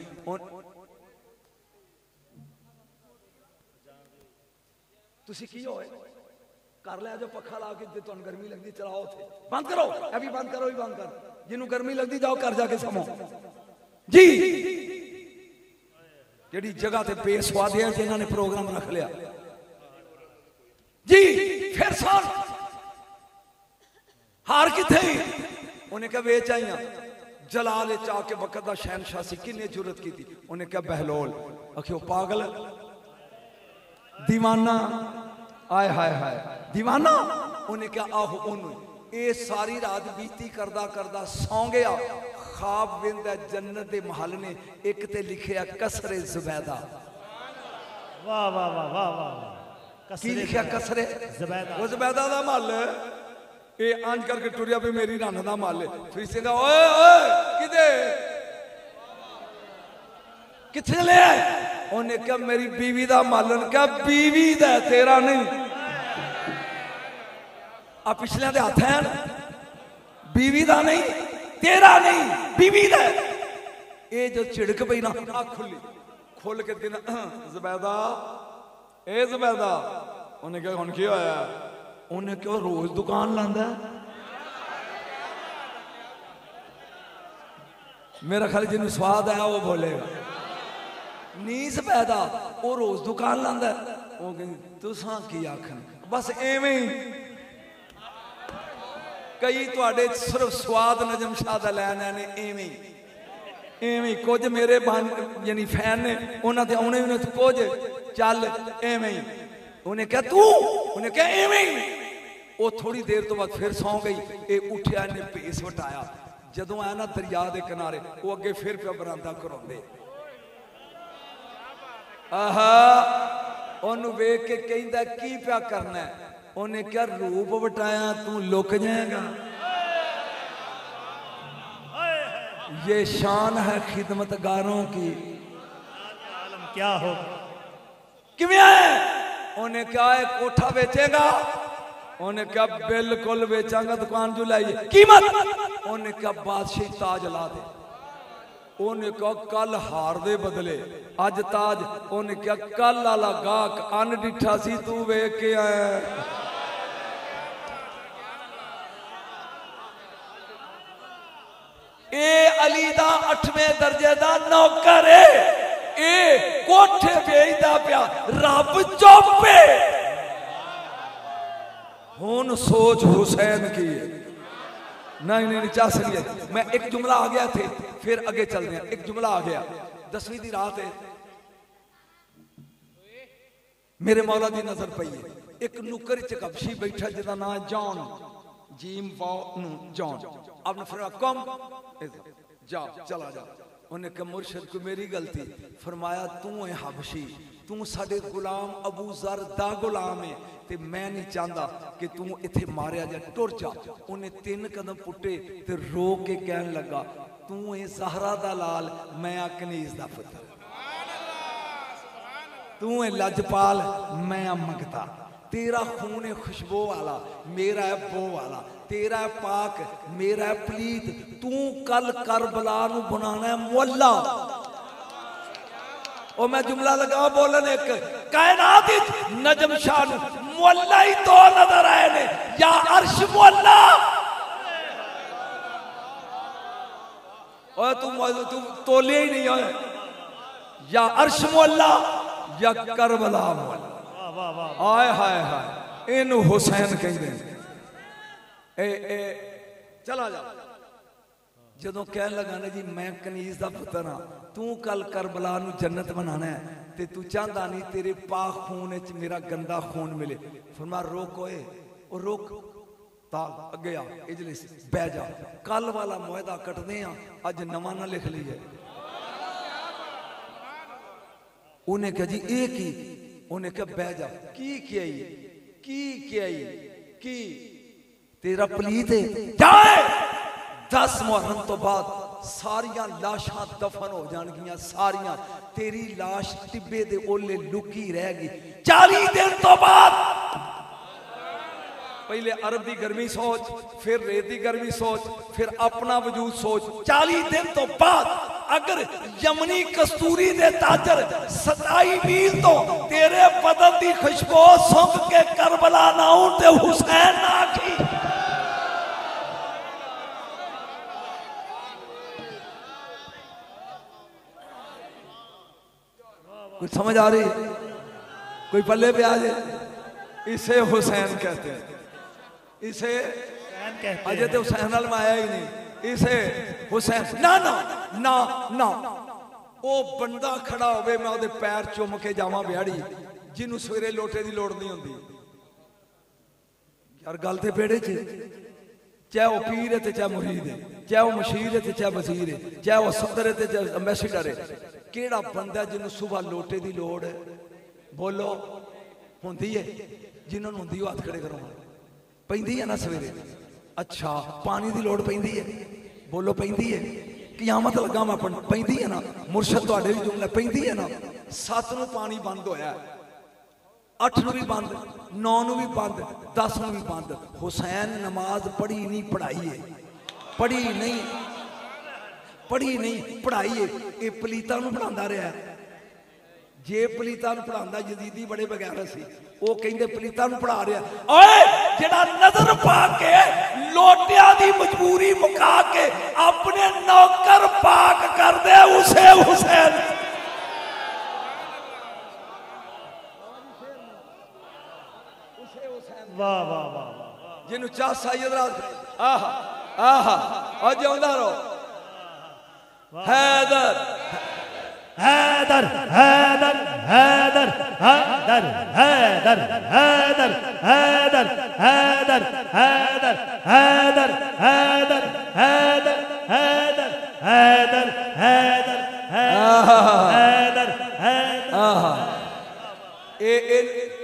तुसी की होए कर लिया जो पखा ला के तुहानू गर्मी लगती चलाओ थे बंद करो अभी बंद करो ही बंद कर जिन्हों गर्मी लगती जाओ कर जाके समो जी जेड़ी जगह ते बेसवादे हैं जिन्होंने प्रोग्राम रख लिया जी फिर साल हार किथे उन्हें कहा बेच आईया जलाल चाह के वक्त का शहनशाह सी किन्ने जुरत की थी उन्हें कहा बहलोल आखियो पागल दीवाना आय हाय हाय दीवाना उन्हें क्या आहो उन्होंने ये सारी रात बीती करदा करदा सौ गया खाब वेंदा जन्नत दे महल ने एक ते लिखिया कसरे ज़ुबैदा वाह वाह वाह वाह वाह की लिखिया कसरे ज़ुबैदा वो ज़ुबैदा दा महल ये अंज करके टुरिया पे मेरी रान दा महल फिर सिंगा ओए ओए किदे किथे ले आए उन्हें कहा मेरी बीवी दा महल क्या बीवी दा तेरा नहीं आ पिछले दे हाथ है बीवी दा नहीं तेरा नहीं बीवी दा ये जो चिड़क पई ना अख खुली खोल के दिन ज़ुबैदा ए ज़ुबैदा उन्हें क्या हुन की होया उन्हें क्यों रोज दुकान लांदा मेरा ख्याल जिन्हें स्वाद आया वो बोलेगा नी ज़ुबैदा वो रोज दुकान लांदा वो कहंदी तुसां की आखन बस एवें ही कई तुहाडे सिर्फ स्वाद नजम शाह दा लैन ने एवें कुछ मेरे बन यानी फैन ने उन्होंने आने भी नहीं कुछ चल एवें ही उन्हें क्या तू उन्हें क्या एवें वो थोड़ी देर तो बाद फिर सौ गई ये उठिया ने भेस वटाया जदों आया ना दरिया के किनारे वो अगे फिर पे बरामदा कराउंदे आहा ओनू वेख के कहंदा की प्या करना है उन्हें क्या रूप वटाया तू लुक जाएगा ये शान है खिदमतगारों की क्या हो किवें है उन्हें क्या है कोठा बेचेगा उन्हें क्या बिल्कुल बेचांगा दुकान जो लाई कीमत उन्हें क्या बादशाही ताज ला दे उन्हें क्या कल हार दे बदले अज ताज उन्हें क्या कल वाला गाहक अन डिठा सी तू वेख के आया ए अली दा 8वें दर्जे दा नौकर है ए कोठे बेचदा पिया रब चौपे हुन सोच हुसैन की है नहीं नहीं चाह सकिए मैं एक जुमला आ गया थे फिर आगे चलते हैं एक जुमला आ गया 10वीं दी रात है मेरे मौला दी नजर पई है एक नुकर च कबशी बैठा जिदा नाम जॉन जीम जॉन आपने फिर कम जा चला जा उन्हें कहा मुर्शद को मेरी गलती। फरमाया तू है हबशी, तू साडे गुलाम अबू जर दा गुलाम है ते मैं नहीं चाहता कि तू इथे मारिया जा, टुर जा। उन्हें 3 कदम पुट्टे ते रो के कहन लगा तू है ज़हरा दा लाल, मैं आ कनीज़ दा पुत्र, तू है लजपाल, मैं आ मंगता, तेरा खून है खुशबू वाला, मेरा है बो वाला, तेरा है पाक, मेरा है पलीत, तू कल करबला नू बनाना है मुअल्ला। और मैं जुमला लगा बोलन एक कायनात नजम शाह नू मुअल्ला ही तो नजर आए ने, या अर्श मुअल्ला। और तू तोले ही नहीं होए, या अर्श मुअल्ला या करबला मुअल्ला। आए हाय हाय इनू हुसैन कहते चला जा। जदों कह लगा ना जी मैं कनीज़ दा पुत्र हाँ, तू कल करबला नू जन्नत बनाना है ते तू चाहता नहीं तेरे पाक खून च मेरा गंदा खून मिले। फरमा रोक ओए, ओ रोक ताल अगे आ, इजलिस बह जा, कल वाला मुआहदा कटदे आ, अज नवा ना लिख लीए। उन्हें कहा जी ए की, उन्हें कहा बह जा। की तेरा पलीत है जाए। 10 मुहर्रम तो बाद सारिया लाशां दफन हो जाएंगियां, सारिया तेरी लाश टिब्बे दे ओले लुकी रह गई। 40 दिन तो बाद पहले अरब की गर्मी सोच, फिर रेत की गर्मी सोच, फिर अपना वजूद सोच। 40 दिन तो बाद अगर यमनी कस्तूरी दे ताजर 27 मील तो तेरे बदन की खुशबू सुंघ के करबला ना आऊं ते हुसैन ना आखी। कुछ समझ आ रही? कोई पल्ले पे आ जाए। इसे हुसैन कहते हैं, इसे अजय तो हुसैन नाल में आया ही नहीं, इसे हुसैन ना ना ना ना। वो बंदा खड़ा होवे मैं ओदे पैर चुम के जावां ब्याड़ी, जिन्हों सवेरे लोटे की लोड़ नहीं होती। यार गल ते पेड़े च, चाहे वो पीर है चाहे मुरीद है, चाहे वो मशीर है चाहे वजीर है, चाहे वो सदर है चाहे अंबैसीडर है, केड़ा बंदा जिन्हों सुबह लोटे की लोड़ है? बोलो होंदी है, जिन्होंने होंदी हाथ खड़े करो। पैंदी है ना सवेरे? अच्छा पानी की लोड़ पैंदी है? बोलो पैंदी है? कियामत लगा मैं पैंदी है ना? मुर्शद तुहाडे भी जुमला पैंदी है ना? 7 नूं पानी बंद होया, 8 नूं भी बंद, 9 नूं भी बंद, 10 नूं भी बंद। हुसैन नमाज पढ़ी नहीं पढ़ाई है, पढ़ी नहीं पढ़ाई है। ये पलीता नूं पढ़ांदा रहा। जे पलीता नूं पढ़ांदा यजीदी बड़े बगैर सी, वो कहंदे पलीता नूं पढ़ा रहा। ओए जेड़ा नजर पा के लोटिया दी मजबूरी मुका के अपने नौकर पाक कर दे, उसे हुसैन। वाह वाह वाह, जिन्हों चाह सैयद राज आहा आहा और जिंदा रहो। हैदर हैदर हैदर हैदर हैदर हैदर हैदर हैदर हैदर हैदर हैदर हैदर हैदर हैदर हैदर हैदर हैदर हैदर आहा ए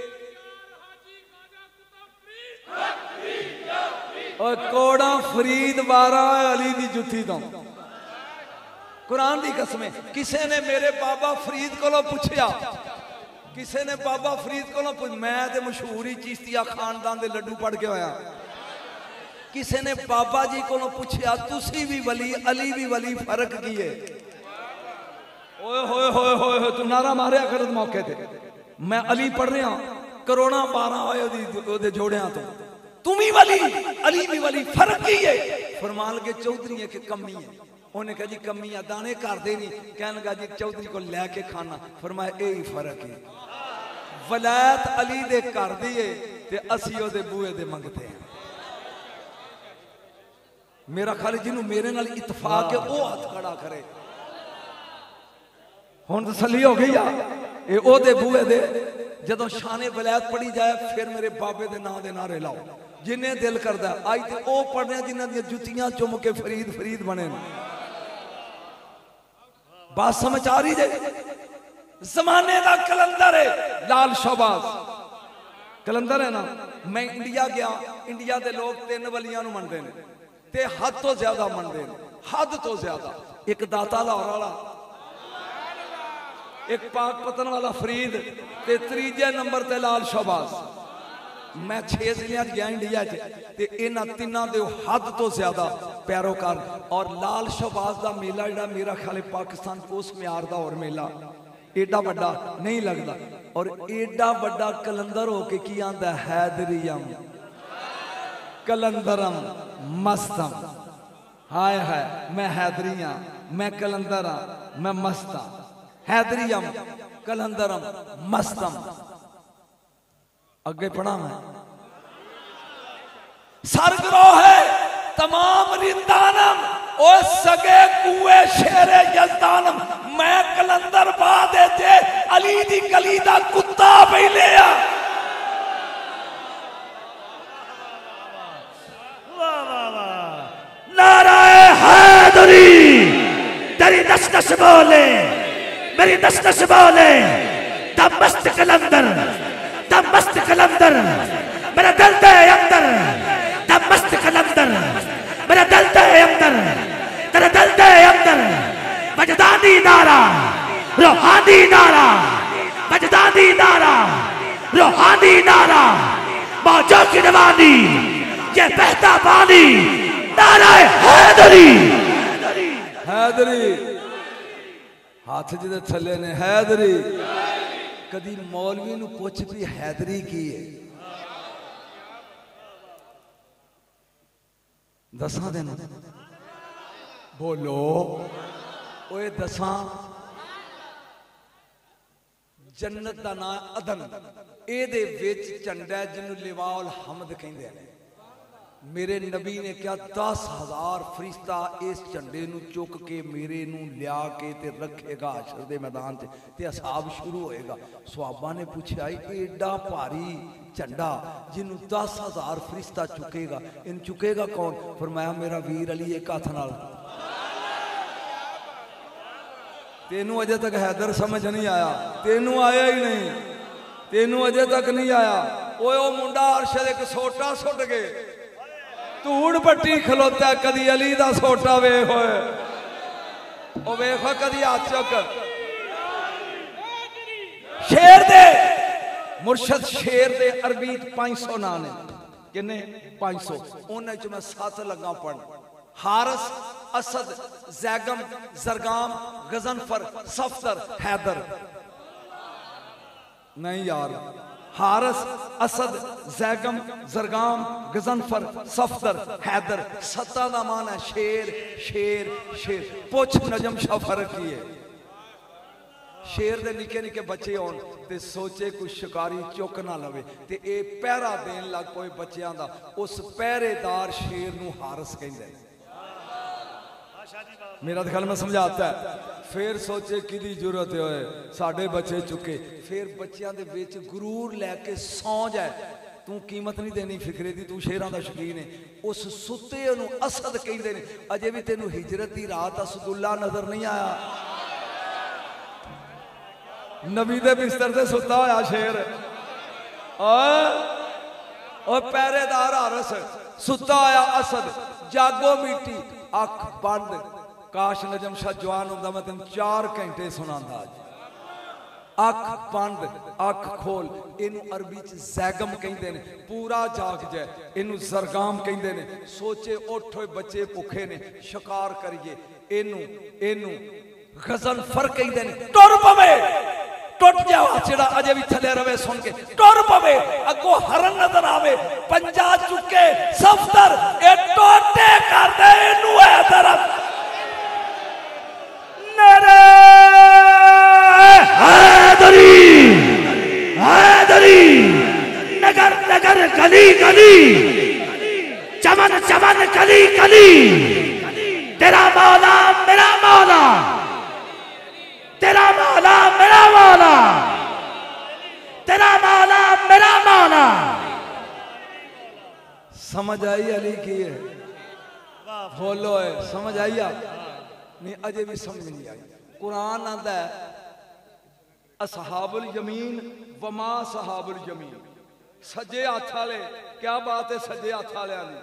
और कोड़ा फरीद 12 अली दी जुत्ती तो कुरान दी कसमें। किसी ने मेरे बाबा फरीद को पूछया, किसी ने बाबा फरीद को मैं तो मशहूर ही चिश्तिया खानदान दे लड्डू पढ़ के होया। किसी ने बाबा जी को पूछया तुसी भी वली अली भी वली, फर्क की है? ओए होए होए होए तू नारा मारिया कर मौके थे। मैं अली पढ़ रहा, करोड़ा 12 आए जोड़िया तो तुम ही वली अली भी वली, फर्क की है? फरमान लगे चौधरी है कि कमी है। उन्हें कहा जी कमियां दाने कर दे नहीं, कहने लगा जी चौधरी को लैके खाना। फरमाया यही फर्क है, वलायत अली दे कर दी है ते असी ओदे बूहे दे मंगते हैं। मेरा ख्याल जिन्हों मेरे नाल इतफाक है वो हाथ खड़ा करे। हुण तसल्ली हो गई आ, ये ओदे बूहे दे जदों शाने वलायत पढ़ी जाए फिर मेरे बाबे दे नाम दे नारे लाओ जिन्हें दिल करदा। अज ते ओ पढ़ने जिन्हां दी जुत्तियां चुम के फरीद फरीद बने। बात समझ आ रही है? जमाने का कलंदर है लाल शहबाज कलंदर है ना। मैं इंडिया गया, इंडिया के लोग 3 वलियां मनते हैं ते हद तो ज्यादा मनते हैं, हद तो ज्यादा। एक दाता लाहौर वाला, एक पाकपतन वाला फरीद ते तीजे नंबर ते लाल शहबाज। मैं 6 जिले गया इंडिया ते इन्हां तिन्हां दे हद तो ज्यादा पैरोकार। और लाल शहबाज का मेला जिहड़ा मेरा ख्याल है पाकिस्तान पोस्ट म्यार दा और मेला एडा बड़ा नहीं लगता। और एडा बड़ा कलंदर होके की आंदा हैदरियम कलंदरम मस्तम। हाय हाय मैं हैदरी हाँ, मैं कलंदर हाँ, मैं मस्त हाँ। हैदरियम कलंदरम मस्तम। अगे पढ़ा मैं सरगरोह है तमाम रिंदानम ओ सगे कुए शेरे यजदानम। मैं कलंदर बाद जे अली दी गली दा कुत्ता पहले आ। वाह वाह वाह, नाराए हैदरी। तेरी नस नस बोले, मेरी नस नस बोले, दम मस्त कलंदर, दम मस्त कलंदर, मेरा दिल दे अंदर, दम मस्त कलंदर, मेरा दिल दे अंदर, तेरा दिल दे अंदर। वजदानी नारा, रूहानी नारा, वजदानी नारा, रूहानी नारा, मौजों की रवानी, ये बहता पानी, नाराए हैदरी। हैदरी हाथ जिदे थले ने हैदरी। कदी मौलवी नू पुछ भी हैदरी की है? दसा दिन बोलो ओए दसा। जन्नत का नाम अदन, एदे विच झंडा जिन्हों लिवाउल हमद कहंदे ने। मेरे नबी ने क्या 10,000 फरिश्ता इस झंडे नू चुक के मेरे नू लिया के ते रखेगा हशर दे मैदान च ते हिसाब शुरू होएगा। सहाबा ने पूछा एडा भारी झंडा जिन्हों 10,000 फरिश्ता चुकेगा, इन चुकेगा कौन? फरमाया मेरा वीर अली एक हाथ नाल। तेनू अजे तक हैदर समझ नहीं आया, तेनू आया ही नहीं, तेनू अजे तक नहीं आया। ओए ओ मुंडा अरशद एक सोटा सुट गए, धूड़ पट्टी खलोता कदी अली दा सोटा वेख होए ओ वेखो कदी हाथ चुक। शेर दे मुर्शद शेर दे अरबी 500 नाम ने। किन्ने? 500। उन्हें च मैं 7 लगा पढ़। हारस, असद, जैगम, जरगाम, गजनफर, सफदर, हैदर। नहीं यार, हारस, असद, जैगम, जरगाम, गजनफर, सफदर, हैदर। 7 का मान है शेर शेर शेर। पुछ नजम शाह फर्क की है। शेर दे निके निके बच्चे होन ते सोचे कुछ शिकारी चुक ना लवे ते ए पहरा देन लग पोए बच्चों का। उस पहरेदार शेर नू हारस कहंदे। मेरा ख्याल में समझाता है। फिर सोचे कि जरूरत होए साडे बच्चे चुके। फिर बच्चों के विच गुरूर लैके सौ जाए, तू कीमत नहीं देनी फिक्रे दी, तू शेरां दा शौकीन है। उस सुते नू असद कहंदे ने। अजे भी तेनू हिजरत की रात असदुल्ला नजर नहीं आया? नबी दे बिस्तर से सुता होया शेर। और पहरेदार हारस सुता होया असद। जागो मीटी अख बंद। काश नजम शाह जवान होंदा मैं तेन 4 घंटे सुनांदा। अख बंद अख खोल। इनू अरबी च जैगम कहंदे ने। पूरा जाग जाए इनू जरगाम कहंदे ने। सोचे उठ होए बच्चे भुखे ने शिकार करिए। इनू इनू गजनफर कहंदे ने। टुर पवे टुट जाओ चिड़ा अजे भी थले रवे सुन के। टुर पवे अगो हरन नजर आवे पंजा चुके सफदर ए टोटे कर दे इनू हैदर। हैदरी हैदरी। नगर नगर गली गली चमन चमन कली कली। तेरा मौला मेरा मौला, तेरा मौला मेरा मौला, तेरा मौला मेरा मौला। समझ आई अली की है? बोलो है समझ आई? आप नहीं अजे भी समझ नहीं आई। कुरान आंदा है असहाबुल यमीन वमा सहाबुल यमीन, सज्जे हथ वाले। क्या बात है सज्जे हथ वाले की?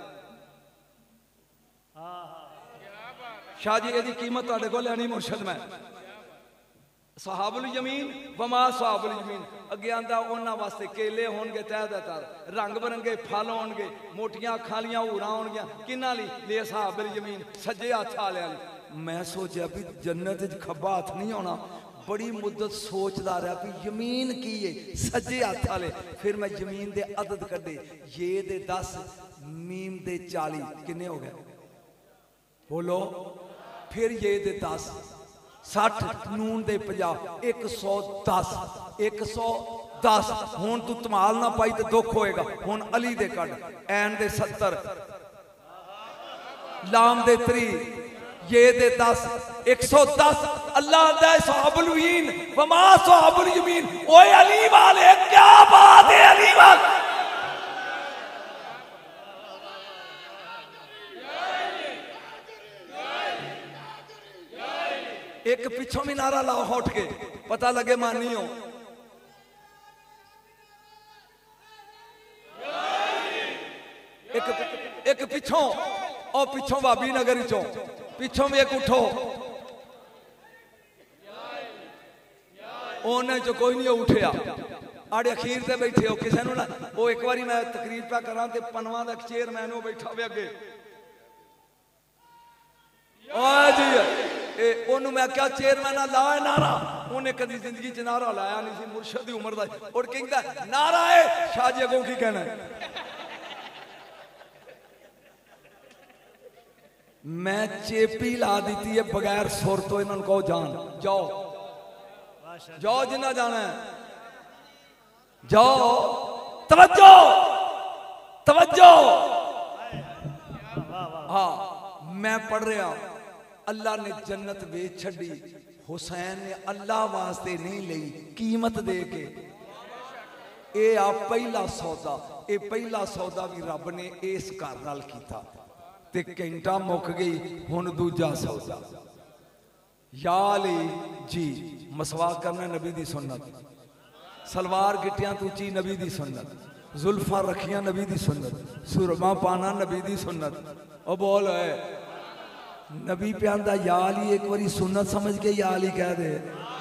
शाह जी यदि कीमत तुहाडे कोल लैनी मुर्शद मैं। सहाबुल यमीन वमा सहाबुल यमीन अगे आंदा उन्हां वास्ते केले होणगे तह दा तर, रंग बिरंगे फल होणगे, मोटियां अखां वालियां हूरां होणगियां। किन्हां लई? ले सहाबुल यमीन, सज्जे हथ वालियां लई। मैं सोचा भी जन्नत च खब्बा हथ नहीं होना। बड़ी मुद्दत सोचदा रहा भी यमीन की है, सज्जे हथ वाले। फिर मैं यमीन दे अदद कड्डे, ये दे 10 मीम दे 40 किन्ने हो गए बोलो। फिर ये दे 10 60 नून दे 50 110 110। हुण तू धमाल ना पाई तो दुख होएगा। हुण अली दे कड, ऐन दे 70, लाम दे 30, ये दे 10 110। अल्लाह दा सहाबुल यमीन वमा सहाबुल यमीन। ओए अली वाले क्या बात है अली वाले। एक पिछों भी नारा लाओ उठ के, पता लगे मानी हो। एक पिछों और पिछों भाभी नगर चो पिछों भी एक उठो। ओने जो कोई नहीं उठिया, आड़े अखीर से बैठे हो किसी ना। वो एक बारी मैं तकरीर पे करा तो पनवा का चेयरमैन बैठा हुआ अगे जी। ओनू मैं क्या चेयरमैन ला नारा, उन्हें कभी जिंदगी च नारा लाया नहीं सी। मुर्शद की उम्र का और कहता नारा है। शाह जी अगों की कहना है? मैं चेपी ला दी है बगैर सुर तो। इन्होंने कहो जान जाओ जाओ, जिन्ना जाना है जाओ। तवज्जो तवज्जो। हाँ मैं पढ़ रहा, अल्लाह ने जन्नत वेच छड़ी, हुसैन ने अल्लाह वास्ते नहीं ली कीमत दे के। ये आ पहला सौदा, ये पहला सौदा भी रब ने इस घर नाल कीता ते घंटा मुक गई। हुण दूजा सौदा। या अली जी मसवाक करना नबी दी सुन्नत, सलवार गिटियां तूची नबी दी सुन्नत, जुल्फा रखियां नबी दी सुन्नत, सुरमा पाना नबी दी सुन्नत। ओ बोल है नबी पे आंदा या अली, एक बारी सुन्नत समझ के या अली कह दे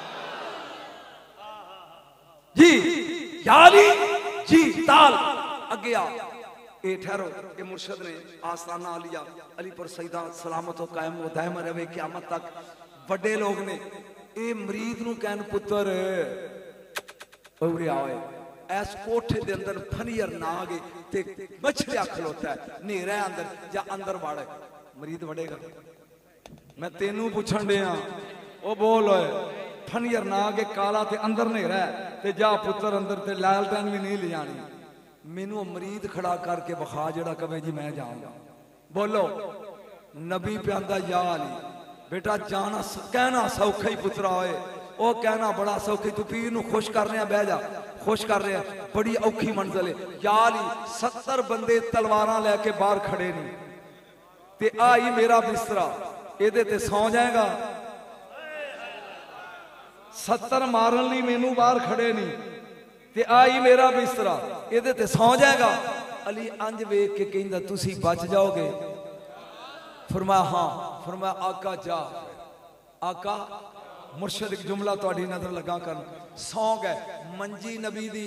जी। या अली जी ताल अगे आ। ए ठहरो, ए मुर्शद ने आस्ताना लिया अलीपुर सईदा सलामत हो कायम हो दायम रहे क़यामत तक। बड़े लोग ने ए मरीद नू कहन पुत्र उरे आए। ऐस कोठे दे अंदर फनियर ना आ गए ते मछलिया खलोता है, नेरा है अंदर जा अंदर वाड़े मरीद वड़ेगा। मैं तेनू पूछण दिया ओ बोल होए फनियर ना आ गए काला ते अंदर नेरा है ते जा पुत्र अंदर ते लालटेन भी नहीं ले जानी। मैनू मरीद खड़ा करके बखा जड़ा कवे जी मैं जाऊंगा। बोलो नबी पे आंदा या अली बेटा जाना कहना सौखा ही पुत्रा होए, ओ कहना बड़ा सौखी। तू पीर नू खुश कर रहा बह जा, खुश कर रहा बड़ी औखी मंजिल है। या अली 70 बंदे तलवारां लैके बाहर खड़े ने ते आई मेरा बिस्तरा एदे ते सौ जाएगा। 70 मारन लई मैनू बाहर खड़े नहीं ते आई मेरा बिस्तरा एदे ते सौ जाएगा। अली अंज वेख के कहंदा तुसी बच जाओगे? फरमाया हाँ। फरमाया आका जा। आका मुर्शद एक जुमला तुहाडी नजर लगा कर सौ गए। मंजी नबी दी,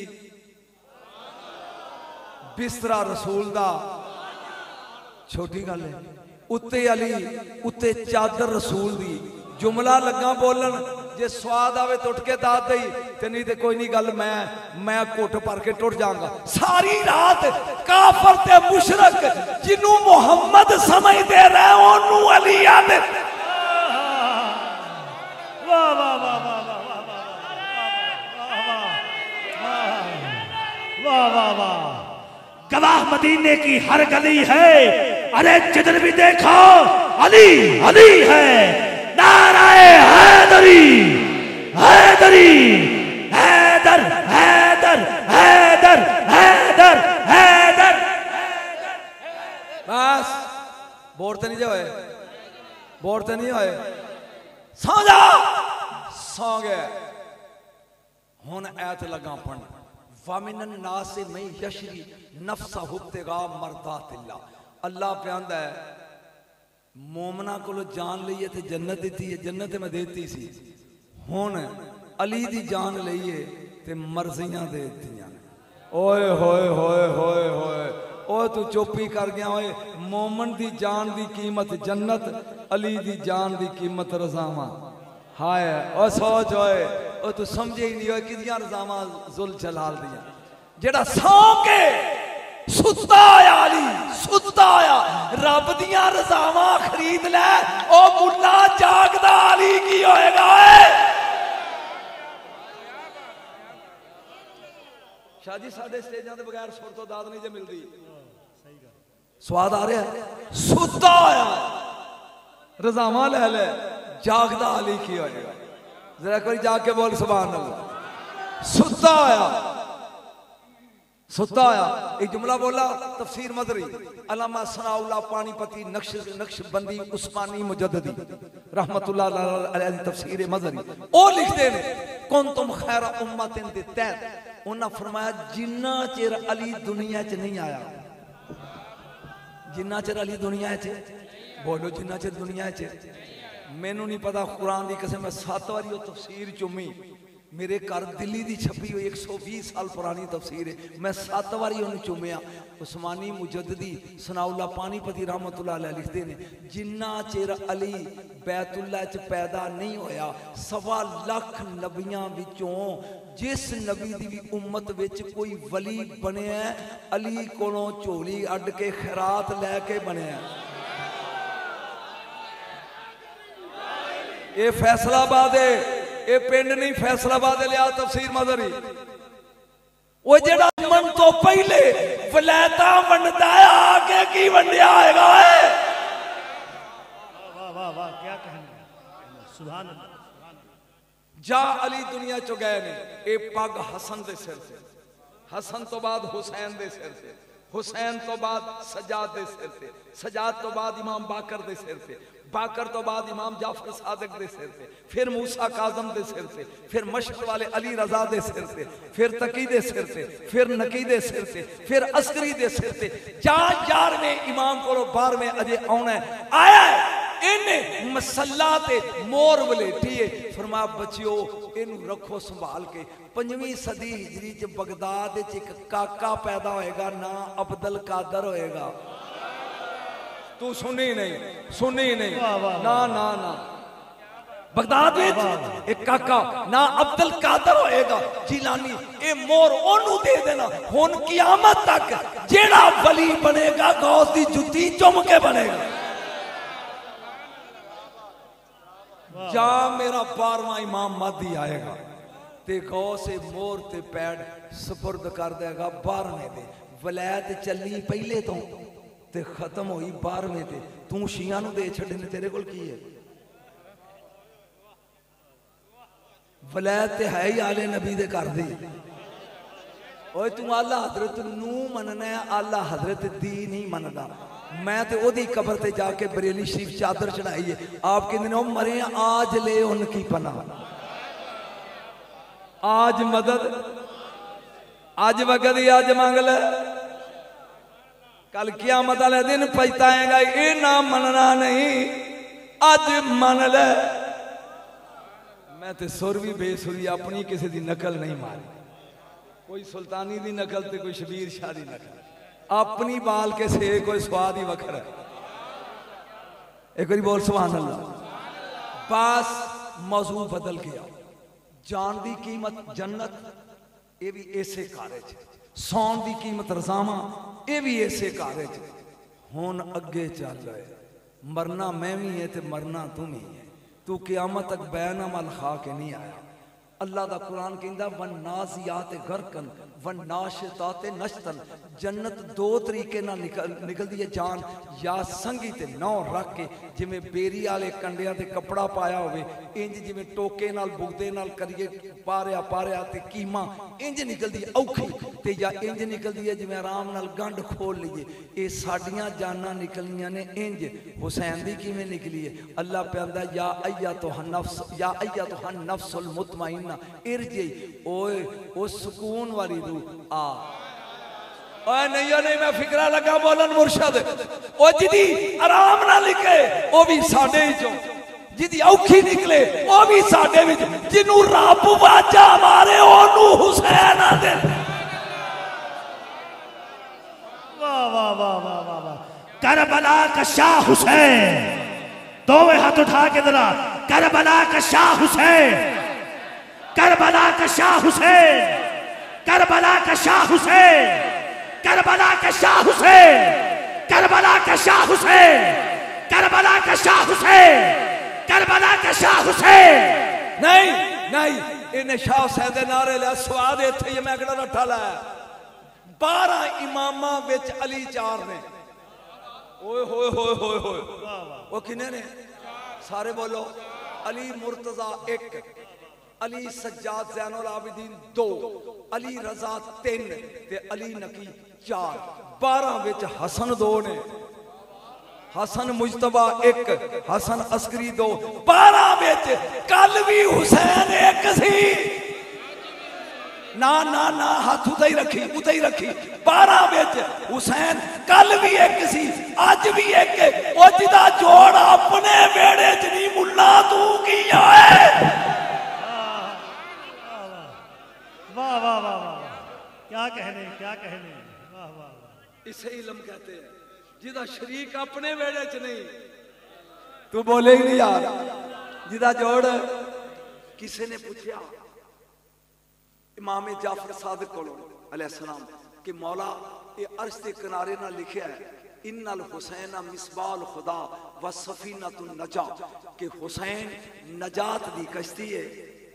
बिस्तरा रसूल दा, छोटी गल है। उत्ते अली उत्ते चादर रसूल दी। जुमला लगा बोलन जे स्वाद आवे तो उठ के दाद दई ते नहीं ते कोई नहीं गल मैं घुट भर के टुट जाऊंगा। सारी रात काफर ते मुशरक जिन्नू मुहम्मद समझदे रहे ओनू अली आदे। वाह वाह वाह वाह वाह वाह वाह। गवाह मदीने की हर गली है, अरे जिधर भी देखो अली अली है। नाराए हैदरी हैदरी हैदर हैदर हैदर हैदर हैदर। बस बोर तो नहीं जो है, बोर तो नहीं होए। सो जा सौ गया हुन ऐत लगा पढ़ वामिनन नास में यशरी नफ्सा हुब्तिगा मरदातिल्ला। अल्लाह पे आंदा है मोमना को जान लईए ते जन्नत दी है, जन्नत मैं देती सी, हुन अली दी जान लईए ते मर्जियां दे दियां। ओए होए होए होए होए ओए तू चुप्पी कर गया। ओए मोमन दी जान दी कीमत जन्नत, अली दी जान दी कीमत रज़ावां। हाय ओ सोच ओए ओ तू समझे ही नहीं हो किदियां रज़ावां जुल जलाल दियां। जेड़ा सौ के सुता आया अली सुता आया रब दियां रज़ावां खरीद ले ओ मुल्ला जागदा अली की होएगा। शाह जी साडे स्टेजां दे बगैर सुर तो दाद नहीं जे मिलदी। स्वाद आ रहा है सुता आया रज़ावां ले ले जागदा अली की होएगा। जरा कोई जाके बोल सुभान अल्लाह। सुता आया सुता आया एक जुमला बोला तफसीर मदरी अल्लामा सनाउल्लाह पानीपती नक्शबंदी उस्मानी मुजद्ददी रहमतुल्लाह अलैहि तफसीर मदरी ओ लिखते ने कुंतुम खैर उम्मतिन दे तहत उन्हें फरमाया जिन्ना चिर अली दुनिया च नहीं आया, जिन्ना चिर अली दुनिया च बोलो जिन्ना चिर दुनिया च मैनू नहीं पता कुरान की कसम मैं 7 बारी वो तफसीर चुमी मेरे घर दिल्ली की छपी हुई 120 साल पुरानी तफसीर है मैं 7 बारी उन्हें चुमिया। उस्मानी मुजद्ददी सनाउल्लाह पानीपती रहमतुल्लाह अलैह लिखते हैं जिन्ना चिर अली बैतुल्लाह च पैदा नहीं होया 1.25 लाख नबियां विचों जिस नबी की भी उम्मत विच कोई वली बनया अली कोलों झोली अड्ड के खैरात लैके बनया। ये फैसलाबाद है, ये पिंड नहीं फैसलाबाद लिया तफसीर मदरी। वो जेड़ा मन तो पहले वलैता वंडदा है आगे की वंडिया आएगा। वाह वाह वाह क्या कहना सुभान अल्लाह। जा अली दुनिया चो गए ने ये पग हसन दे सिर से, हसन तो बाद हुसैन दे सिर से, हुसैन तो बाद सजाद दे सिर से, सजाद तो बाद इमाम बाकर दे सिर से, बाकर तो बाद इमाम जाफर सादिक दे सिर से, फिर मूसा काजम दे सिर से, फिर मशहद वाले अली रजा दे सिर से, फिर तकी दे सिर से, फिर नकी दे सिर से, फिर अस्करी दे सिर से। जा 11वें इमाम को 12वें अजे आना आया इन्हें मसला ते मोर वलेटी है फरमाया बच्चियो इनू रखो संभाल के। 5वीं सदी हिजरी च बगदाद च एक काका पैदा होएगा ना अब्दुल कादर होएगा। तू सुनी नहीं ना ना ना बगदाद में एक काका ना अब्दुल कादर होएगा जिलानी ए मोर ओनू दे देना हुन कियामत तक जेड़ा वली बनेगा गौस दी जुत्ती चुम के बनेगा। जा मेरा 12वां इमाम मादी आएगा ते गौस से मोर ते पैड सुपुर्द कर देगा 12वें दे। वलैत चली पहले तो ते खत्म हुई 12वें ते तू शिया नू दे छड़ने तेरे कोल की है। वलैत ते है ही आले नबी दे घर दी। ओए तू आला हजरत नू मनना है आला हजरत दी नहीं मनदा। मैं ते ओदी कबर ते जाके बरेली शरीफ चादर चढ़ाई है आप कहते मरे आज ले उनकी पनाह आज मदद आज वगद आज मांग ले कल कियामत वाले दिन पछताएगा ये ना मनना नहीं आज मन ले। मैं ते सुर भी बेसुरी अपनी किसी की नकल नहीं मारी कोई सुल्तानी की नकल ते कोई शबीर शाह की नकल अपनी बाल के से कोई स्वाद ही वखरा। एक बारी बोल सुभान अल्लाह। बस मौजू बदल गया जान की कीमत जन्नत ये भी ऐसे कारज सौन की कीमत रजामा ये भी ऐसे कारज हुन अगे चल रहे मरना मैं भी है ते मरना तू ही है तू क़यामत तक बैना मल खा के नहीं आया। अल्लाह का कुरान कहता वन नाज़ियात गरकन वन नाशितात नशतन। जन्नत 2 तरीके ना निकलती है जान या संगी ते नौ रख के जिमें बेरी वाले कंडिया ते कपड़ा पाया होवे इंज जिमें टोके नाल बुगदे नाल करिए पारिया ते कीमा इंज निकलती औखी ते या इंज निकलदी है जिवें आराम नाल गंढ खोल लईए। ये साडियां जानां निकलियां ने इंज, हुसैन दी किवें निकली है? अल्लाह प्यांदा या अय्यतुहन नफ्सुल मुतमइन्ना इरजी, ओए ओ सुकून वाली रूह आ। ओए नहीं मैं फिकरा लगा बोलन मुर्शद, ओ जिदी आराम ना लिखे ओ भी साडे चों, जिदी औखी निकले ओ भी साडे विच, जिन्नू रब वाजा मारे ओनू हुसैन आंदे। वाह वाह वाह वाह वाह वाह। करबला का शाह हुसैन, दोवें हाथ उठा के जरा, करबला का शाह हुसैन, करबला का शाह हुसैन, करबला का शाह हुसैन, करबला का शाह हुसैन, करबला का शाह हुसैन, करबला का शाह हुसैन, करबला का शाह हुसैन। नहीं नहीं इन्हें शाह हुसैन दे नारे लिया, स्वाद इत्थे ही मैं किहड़ा रट्ठा लाया। 12 इमामां विच अली 4 ने। ओए होए होए होए होए, वो किन्ने ने? सारे बोलो। अली मुर्तजा 1, अली सज्जाद ज़ैनुल आबिदीन 2, अली रजा 3 ते अली नकी 4। 12 विच हसन 2 ने, हसन मुजतबा 1, हसन अस्करी 2। 12 विच कल भी हुसैन 1 सी। ना ना ना हाथ उते ही रखी, उते ही रखी। 12 विच हुसैन कल भी 1 सी, अज भी 1 है। ओ जिदा जोड़ अपने बेड़े च नहीं मुल्ला तू की है। वाह वाह वाह वाह, क्या कहने क्या कहने। वाह वाह वाह, इसे इल्म कहते हैं जिदा शरीक अपने वेड़े च नहीं। तू बोले ही नहीं यार, जिदा जोड़। किसी ने पूछा इमाम जाफर सादिक कोलों अलैहिस्सलाम कि मौला ये अर्श के किनारे ना लिखा है इन्नल हुसैन मिसबाल खुदा व सफीनतुन नजा, कि हुसैन नजात दी कश्ती है,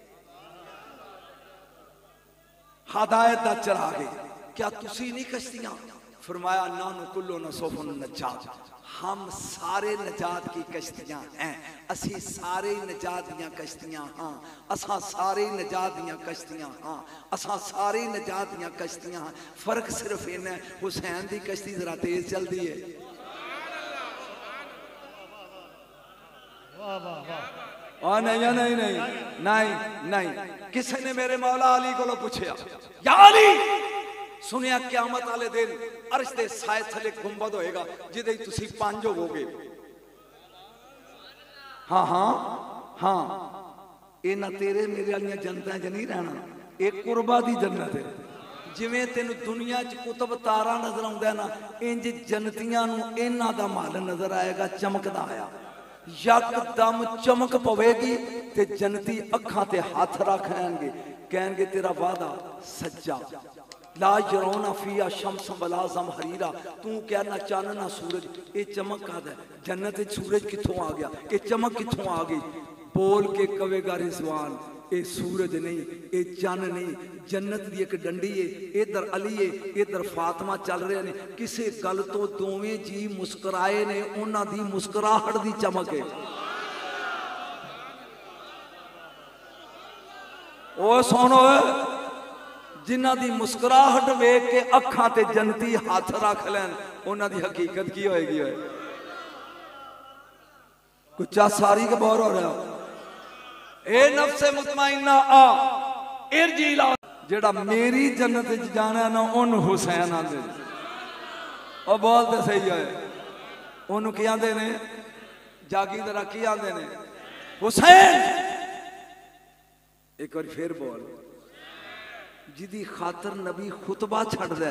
हदायत दा चराग है। क्या तुसी नहीं कश्तियां? फरमाया नानु कुल्लो नसोफुन नजात, हम सारे नजात की कश्तियां हैं। असी सारे नजात दियां कश्तियां हाँ, असा सारे नजात दियां कश्तियां हाँ, असा सारे नजात दियां कश्तियां हाँ। फर्क सिर्फ इन्ना है हुसैन दी कश्ती जरा तेज चलती है। वाह वाह वाह। नहीं नहीं नहीं नहीं नहीं। किसी ने मेरे मौला अली को पूछा, या अली सुनिया क्यामत वाले दिन अर्श दे साए थले गुंबद होएगा जिदे तुसी 5 होवोगे। हाँ हाँ हाँ, ये ना तेरे मेरे वाली जनता च नहीं रहना, एक कुर्बा दी जन्नत है। जिवें तेन दुनिया च कुतब तारा नजर आउंदा ना, इंज जनतियां नूं इन्हां दा महल नजर आएगा चमकदा आया। यकदम चमक पवेगी ते जनती अखां ते हाथ रख लैणगे, कहणगे तेरा वादा सच्चा। ला यरौना फिया शम्स वला ज़महरीरा, तू क्या ना चांद ना सूरज, ये चमक कादा है? जन्नत सूरज कित्थों आ गया? ये चमक कित्थों आ गई? बोल के कवेगा रिजवान, ये सूरज नहीं, ये चंद नहीं, जन्नत दी एक डंडी है। इधर अली है, इधर फातिमा चल रहे ने, किसी गल तो दोवें जी मुस्कुराए ने, उन्हां दी मुस्कुराहट दी चमक है। ओ सुनो, जिन्हां दी मुस्कुराहट वेख के अखां ते जनती हाथ रख लैन, उन्हां दी हकीकत की होएगी? कुछ सारी के बोर हो रहा। ए नफ्से मुतमइन्ना आ इरजी ला, जेड़ा मेरी जन्नत च जाना ना उन हुसैन आंदे। ओ बोल ते सही है, उन्होंने की आंदे ने? जागी दरा की आंदे ने? हुसैन। एक बार फिर बोल, जिदी खातर नबी खुतबा छड़ दे।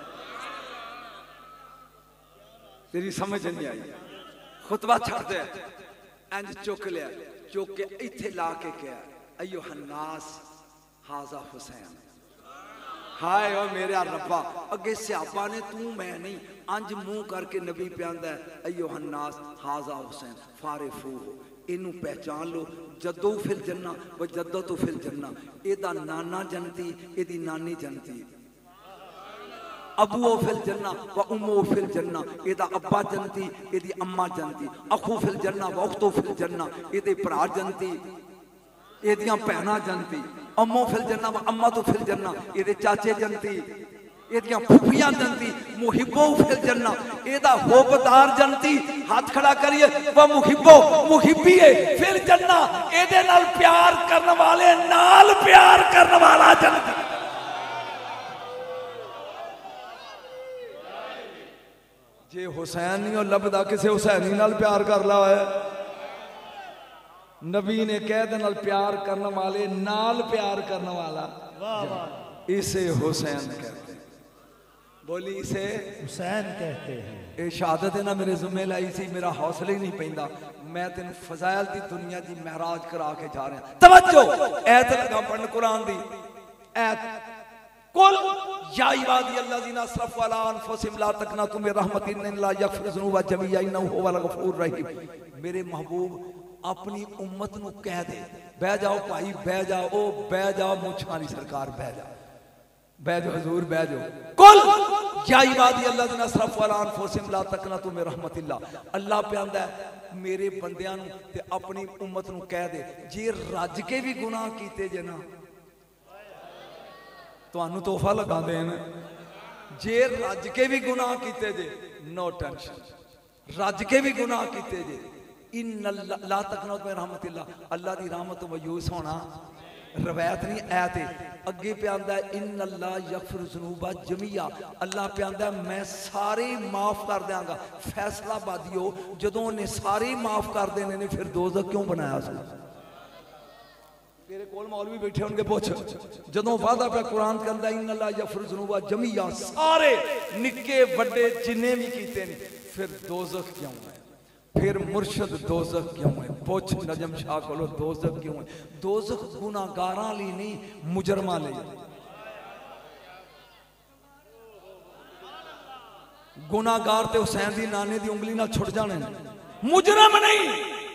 तेरी समझ नहीं आई? खुतबा छड़ दे, इंज चुक लिया, चुक के इत्थे ला के क्या, अयो हन्नास हाजा हुसैन। हाय ओ मेरे रब्बा, अगे सहाबा ने तू मैं नहीं, अंज मुंह करके नबी प्यांदा है अयो हन्नास हाजा हुसैन फारिफू, इनू पहचान लो। जदो फिर जन्ना व जदो तो फिर जन्ना, एदा नाना जनती, एदी नानी जनती। अबू फिल जन्ना व उम्मो फिल जन्ना, एदा अब्बा जनती, एदी अम्मा जनती। अखू फिल जन्ना व उख्तो फिल जन्ना, एदे भरा जनती, एदियां भैनां जनती। अम्मो फिल जन्ना व अम्मा तो फिल जन्ना, एदे चाचे जनती। एदियां फुफियां जनती मुहिब्बो फिल जन्ना एदा होबदार जनती हाथ खड़ा करिए व मुहिब्बो मुहिब्बी फिल जन्ना एदे नाल प्यार करने वाले नाल प्यार करने वाला जनती। जे हुसैन नहीं लभदा किसे हुसैनी नाल प्यार कर ला है। नबी ने कह दे नाल प्यार करने वाले नाल प्यार करने वाला इसे हुसैन कहते हैं। बोली इसे हुसैन कहते हैं। ये शहादत है ना मेरे जुम्मे लाई सी मेरा हौसला ही नहीं पैंदा। मैं तेन फजाइल दी दुनिया दी महराज करा के जा रहा। तवज्जो ऐत लगा पढ़न कुरान दी ऐत कुल या इबादी अल्लज़ीना असरफ़ू अला अनफुसिहिम ला तक़नतू मिन रहमतिल्लाह यग़फ़िरु ज़ुनूबा जमीआ इन्नहु हुवल गफ़ूरुर रहीम। मेरे महबूब अपनी उम्मत नू कह दे बह जाओ भाई बह जाओ ओ बह जाओ मुछानी सरकार बह जाओ बह जाओ हजूर बह जाओ। कुल या इबादी अल्लज़ीना असरफ़ू अला अनफुसिहिम ला तक़नतू मिन रहमतिल्लाह। अल्लाह पे आंदा है मेरे बंदियां नू ते अपनी उम्मत नू कह दे जे रज के भी गुनाह कीते जे ना तुहानू तोहफा लगा देन। जे रज के भी गुनाह कीते जे नो टेंशन रज के भी गुनाह कीते जे इन ला तक़नतू मिन रहमतिल्लाह अल्लाह दी रहमत तो मायूस होना रवायत नहीं ऐत अगे पे आंदा इन अल्लाह यग़फ़िरु ज़ुनूबा जमीआ। अल्लाह पे आंदा मैं सारे माफ कर देंगा। फैसला बादियो जदों ने सारे माफ कर देने ने फिर दोज़ख क्यों बनाया सी? तेरे कोल मौलवी बैठे होंगे पुछ जदों वादा पे कुरान कहंदा इन अल्लाह यग़फ़िरु ज़ुनूबा जमीआ सारे निक्के वड्डे जिन्ने भी कीते ने फिर दोज़ख क्यों है? फिर मुर्शद दोज़ख क्यों है? पुछ नजम शाह कोलो दोज़ख क्यों है? दोज़ख गुनाहगारां लई नहीं मुजरमां लई। गुनाहगार ते हुसैन दी नाने दी उंगली नाल छुट जाने मुजरम नहीं।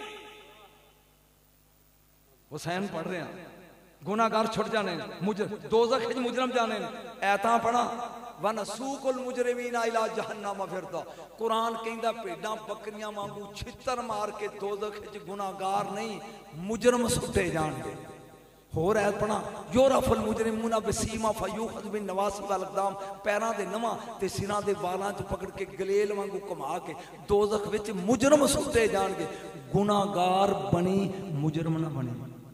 हुसैन पढ़ रहे हैं गुनाहगार छुट जाने दोज़ख विच मुजरम जाने ऐता पढ़ा वनसूकुल मुजरिमीना इला जहन्नम फिरदा। कुरान कहंदा भेडां बकरियां वांगू छितर मार के दोज़ख विच गुनाहगार नहीं मुजरम सुटे जाणगे। होर ऐ पढ़ा योरफुल मुजरिमूना बिसीमा फयूखज़ बिन नवासी वल अक़दाम पैरां दे नवां ते सिरां दे वालां च पकड़ के गलेल वांगू घुमा के दोज़ख विच मुजरम सुटे जाणगे। गुनाहगार बनी मुजरम ना बने।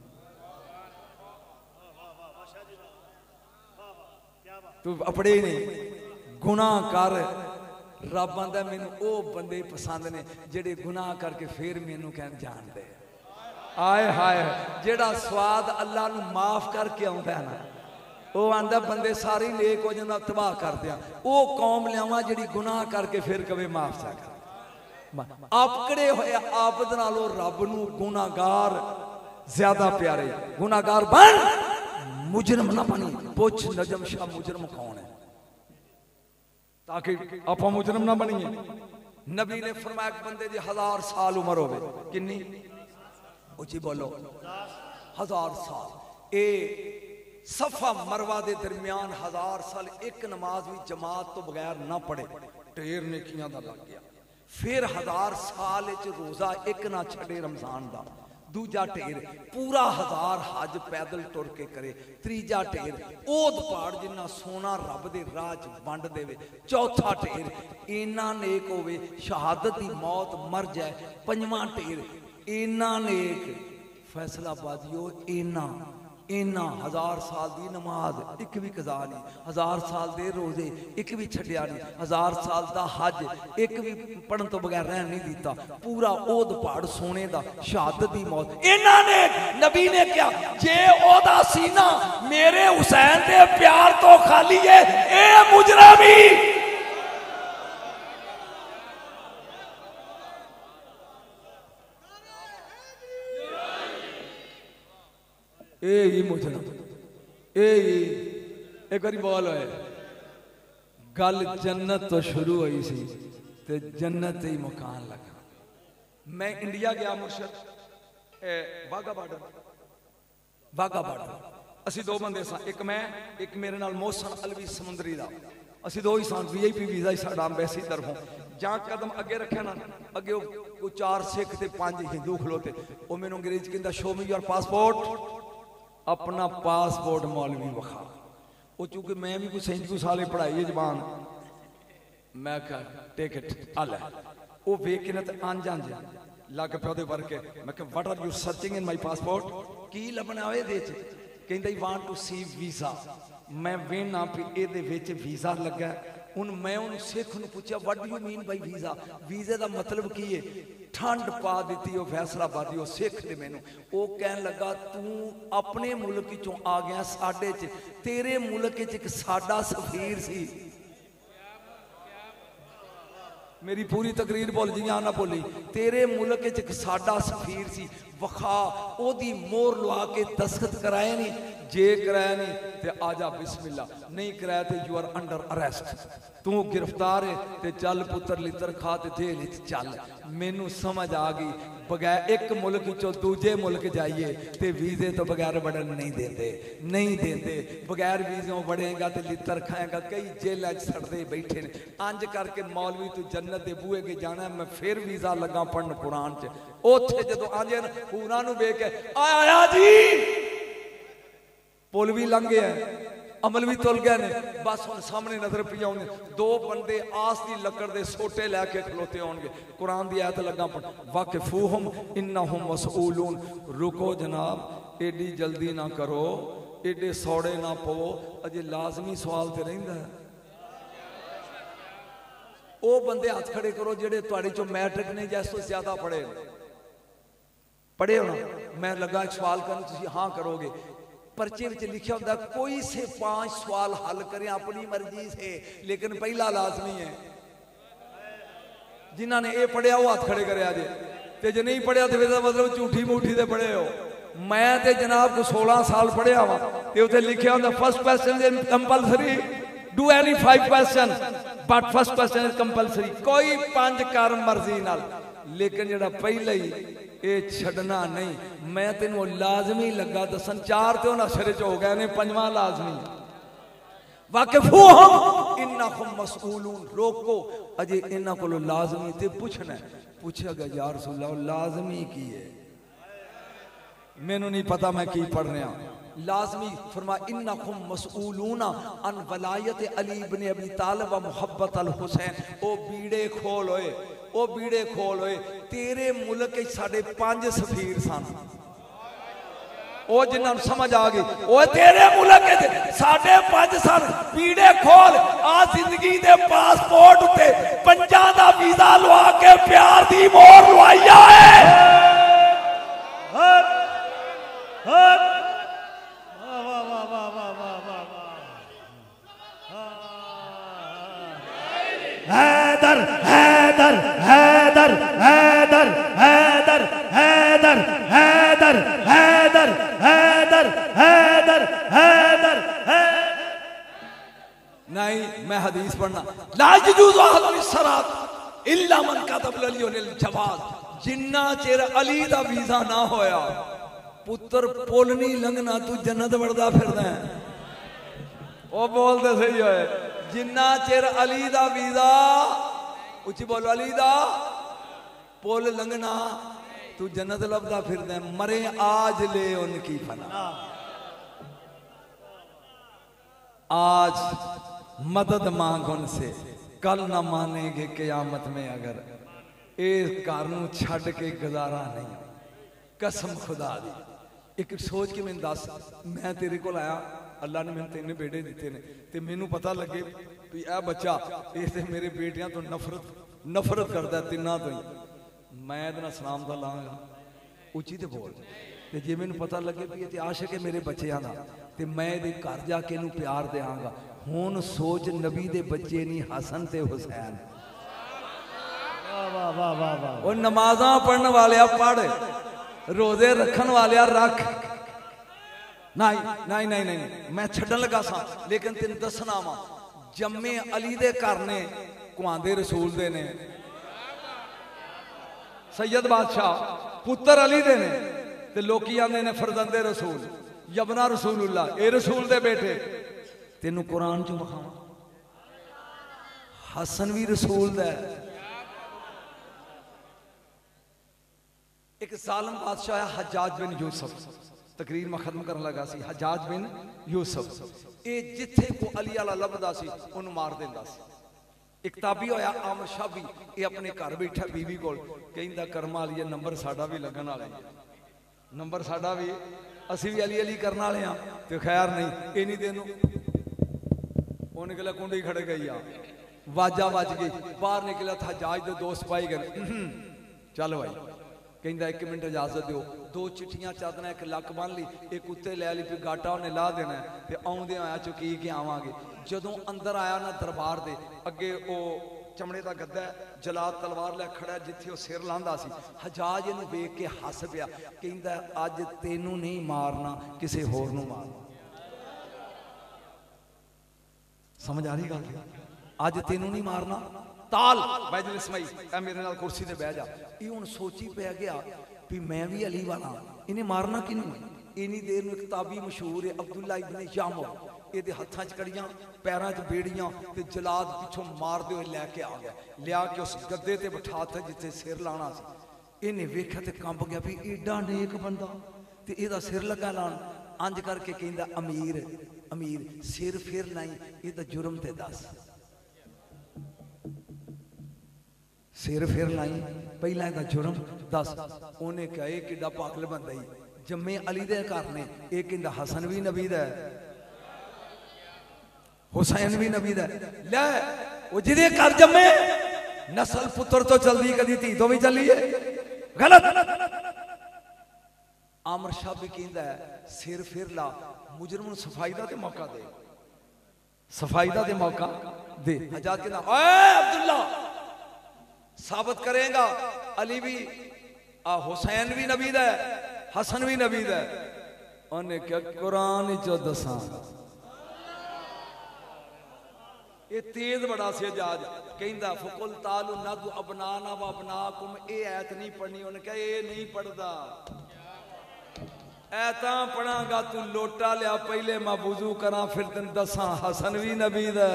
तू अपने नहीं गुनाह कर रब आंदा मैनू ओ बंदे पसंद ने जेड़े गुनाह करके फिर मैनू कहन जान दे। आए हाय जेड़ा स्वाद अल्लाह नू माफ करके आंदा है ना वो आंदा बंदे सारे नेक हो जाना तबाह कर दिया। वो कौम लियावा जेड़ी गुनाह करके फिर कभी माफ सा कर आपकड़े होए आबद नालों रब नू गुनाहगार ज्यादा प्यारे। गुनाहगार बन मुजरम ना बनी। पुछ नजम शाह मुजरम कौन है ताकि आप मुजरम ना बनिए। नबी ने फरमाया बंदे दी 1000 साल उम्र होवे किन्नी उची बोलो 1000 साल। ए सफा मरवा दे दरमियान 1000 साल एक नमाज भी जमात तो बगैर ना पढ़े ढेर नेकियां दा लग गया। फिर 1000 साल रोजा एक ना छड़े रमजान दा। दूजा ढेर पूरा 1000 हज पैदल टुर के करे। तीजा ढेर ओद पहाड़ जिन्ना सोना रब दे राह च वंड देवे। चौथा ढेर इन्ना नेक होवे शहादत दी मौत मर जाए। पंजवां ढेर इन्ना नेक फैसला बादियो इन्ना इन्ना 1000 साल दी नमाज एक भी कज़ा नहीं। 1000 साल दे रोजे एक भी छड्या नहीं। 1000 साल दा हज एक भी पढ़न तो बगैर रहन नहीं दिता। पूरा ओद पहाड़ सोने दा शहादत दी मौत इन्ना ने नबी ने क्या जे ओदा सीना मेरे हुसैन दे प्यार तो खाली है ए मुजरमी। मुजरम एक बारी बोल है गल जन्नत तो शुरू हुई सी ते जन्नत ही मकान लगा। मैं इंडिया गया मुर्शद वाघा बॉर्डर असी दो बंदे सा एक मैं एक मेरे नाल मोहसन अलवी समुंदरी दा असी दो ही सान VIP वीजा ही साडा अंबैसी तरफों जहाँ कदम अगे रखे ना अगे वो 4 सिख ते 5 हिंदू खलोते वो मैनू अंग्रेज कहंदा शो मी योर पासपोर्ट। अपना पासपोर्ट मौलवी विखा वो चूंकि मैं भी कुछ 37 साल पढ़ाई है जबान, मैं टेक इट आ लै वो वेख के ना अंज अंज लग पे वो वर्के मैं what are you searching in my passport की लभना ये कहता he want to see visa. मैं वेना भी ये वीज़ा लगा हूँ। मैं उन्होंने सिख नूं पूछा what do you mean by visa, वीज़े का मतलब की है। ठंड पा दी वो फैसलाबादी वो सिख ने मैनू वो कह लगा तू अपने मुल्क चों आ गया साडे च, तेरे मुल्क च एक साडा सफीर सी। मेरी पूरी तकरीर भुल जी ना भुली, तेरे मुल्क च एक साडा सफीर सी, वखा ओदी मोहर लवा के दस्तखत कराए नहीं, जे कराया नहीं तो आजा बिस्मिल्ला, नहीं कराया तो यू आर अंडर अरेस्ट, तू गिरफ्तार है तो चल पुत्र लितर खा तो जेल चल। मैनू समझ आ गई बगैर एक मुल्क चो दूजे मुल्क जाइए तो वीजे तो बगैर बढ़न नहीं देते, नहीं देते। बगैर वीजों बढ़ेगा तो लितर खाएगा, कई जेल सड़ते बैठे ने। अंज करके मौलवी तू जन्नत के बूहे के जाना, मैं फिर वीजा लगा पढ़न कुरान च, उथे जो आजे पूरा वेख के आया जी पुल भी लंघ गया, अमल भी तुल गए ने, बस हम सामने नजर पी आने दो बंदे आस की लकड़ के सोटे लैके खलोते आउणगे। कुरान की आयत लगा पढ़ वाकिफूहुम इन्नहुम मसऊलून। रुको जनाब, एडी जल्दी ना करो, एडे सौड़े ना पवो, अजे लाजमी सवाल तो रहिंदा है। वो बंदे हाथ खड़े करो जेडे तुहाडे चों मैट्रिक ने जैस तो ज्यादा पढ़े होना। मैं लगा एक सवाल करन, तुसीं हाँ करोगे। पर्चे में लिखा होता कोई से 5 सवाल हल करें अपनी मर्जी से, लेकिन पहला लाजमी है। जिन्होंने ये पढ़िया वो हाथ खड़े करे अजे, ते जो नहीं पढ़िया तो मतलब झूठी मूठी से पढ़े हो। मैं तो जनाब को 16 साल पढ़िया वा, तो उत्थे लिखा होता first question is compulsory, do any 5 question but first question is compulsory. कोई 5 कर मर्जी नाल, लेकिन जरा पहले ही ये छड़ना नहीं। मैं तेन लाजमी लगा दसन, 4 तो ना सिर च हो गए ने, 5वां लाजमी वाकिफूहुम इन्नहुम मसऊलून। रोको अजे इन्हां कोलों लाजमी ते पूछना, पूछेगा या रसूल अल्लाह लाजमी की है, मैनू नहीं पता मैं की पढ़ रहा। लाजमी फरमा इन्नकुम मसऊलूना अन वलायत अली इब्न अबी तालिब व मुहब्बत अल हुसैन। ओ बीड़े खोल होए, ओ बीड़े खोल होए, तेरे मुल्क साढ़े 5 सफीर सन। ओ जिन्हां समझ आ गई, ओ तेरे मुल्क साढ़े 5 सन, बीड़े खोल। आ जिंदगी दे पासपोर्ट उत्ते 5 दा वीजा लवा के प्यार दी मोहर लवाइया है। हैदर हैदर हैदर हैदर हैदर हैदर हैदर हैदर हैदर हैदर हैदर। नहीं मैं हदीस पढ़ना, ला यजूज़ु अहदुन इस्सरात इल्ला मन कतब अलियुल जवाद। जिन्ना चेर अली दा वीजा ना होया पुत्र पुल नहीं लंघना, तू जन्नत वड़दा फिरदा है। ओ बोलते सही होए, जिन्ना चिर अली दा वीजा, उच्ची बोलो, अली दा पुल लंघना तू जन्नत लभदा फिरदा। मरे आज ले उनकी फना, आज मदद मांग उनसे, कल ना मानेंगे क़यामत में अगर। इस घर नूं छड्ड के गुजारा नहीं, कसम खुदा दी। एक सोच के मैंने दस, मैं तेरे को आया, अल्लाह ने मैंने 3 बेटे दिते ने, तो मैनू पता लगे भी यह बच्चा इस मेरे बेटियां तो नफरत करता है, तिना तो ही। मैं इहदे सलाम दा लांगा, उची तो बोल। तो जे मैनू पता लगे भी ये आशिक है मेरे बच्चों का, तो मैं ये घर जाके इनू प्यार देंगा। हुण सोच नबी दे बच्चे नहीं, हसन ते हुसैन। और नमाजा पढ़ने वाले पढ़, रोजे रखन वाले रख। नहीं नहीं नहीं नहीं मैं छड्डन लगा सा, लेकिन तेन दसना वा जम्मे अली दे घर ने, कुआंदे रसूल दे ने। सैयद बादशाह पुत्र अली दे ने, ते लोकी आंदे ने फरजंदे रसूल, यबना रसूलुल्लाह, ए रसूल दे बेटे। तेनू कुरान चों बखावा, हसन भी रसूल दा। एक जालिम बादशाह है हज्जाज बिन यूसुफ, तकरीर मैं खत्म करन लगा सी। हजाज बिन यूसुफ ये जिथे को अली वाला लभदा सी उन्होंने मार देंदा सी। एक ताबी होया आमर शाह भी ये अपने घर बैठा बीवी कोल कहंदा कर्मा वाली नंबर साडा भी लगन वाला है, नंबर साडा भी असी भी अली अली करने वाले हाँ। तो खैर नहीं ये नहीं तेनों वो निकला कुंडी खड़ गई आ वाजा वज गई बाहर निकला था हजाज दे दो सिपाही गए चल भाई कहंदा 1 मिनट इजाजत दो। 2 चिट्ठियां चादना एक लक बन ली एक उत्ते लै ली फिर गाटा उन्हें ला देना ते आउंदे आया चुकी के आवांगे। जदों अंदर आया ना दरबार दे अगे वो चमड़े का गद्दा है जलाद तलवार लै खड़ा जिथे वो सिर लांदा सी। हजाज इहनूं वेख के हस पिया कहंदा अज तेनू नहीं मारना किसी होर नूं मारना। समझ आ रही गल? अज तेनू नहीं मारना ताल बैजल इसमाई ऐ मेरे नाल कुर्सी ते बह जा। ये हुण सोची पै गया भी मैं भी अली वाला इन्हें मारना किनू। इन्नी देर में किताबी मशहूर है अब्दुल्ला इब्न यामुर ये हत्थां च कड़ियां पैरां च बेड़ियां ते जलाद पिछों मारदे हुए लैके आ गया लिया के उस गद्दे ते बिठाता जिथे सिर लाना सी। इन्हें वेख्या ते कंब गया भी एडा नेक बंदा ते इहदा सिर लगा लाण। अंज करके कहंदा अमीर अमीर सिर फिर लाई इहदा जुर्म ते दस। सिर फिर लाई पहला इहदा जुर्म दस। उन्हें कहा यह किड्डा पागल बंदा ही जम्मे अली दे घर ने यह कहंदा हसन भी नबी दा हुसैन भी नबी दा लै वो जिदे घर जम्मे नस्ल पुत्र तो चलदी कदी धी तो भी चली है गलत। आमर शाह भी कहंदा है सिर फिर ला मुजरम नूं सफाई दा ते मौका दे सफाई दा ते मौका दे। हजाज कहंदा ओए अब्दुल्ला साबित करेगा अली भी हुसैन भी नबी दा हसन भी नबी दा। उन्हें क्या कुरान चो दसा ये तेज बड़ा सी हजाज कहंदा फकुल तालु नदु अबनाना व अबनाकुम ए ऐत नहीं पढ़नी। उन्हें कहा ये नहीं पढ़दा ऐता पढ़ांगा तू लोटा लिया पहले मैं वुजू करा फिर तेन दसा हसन भी नबी दा।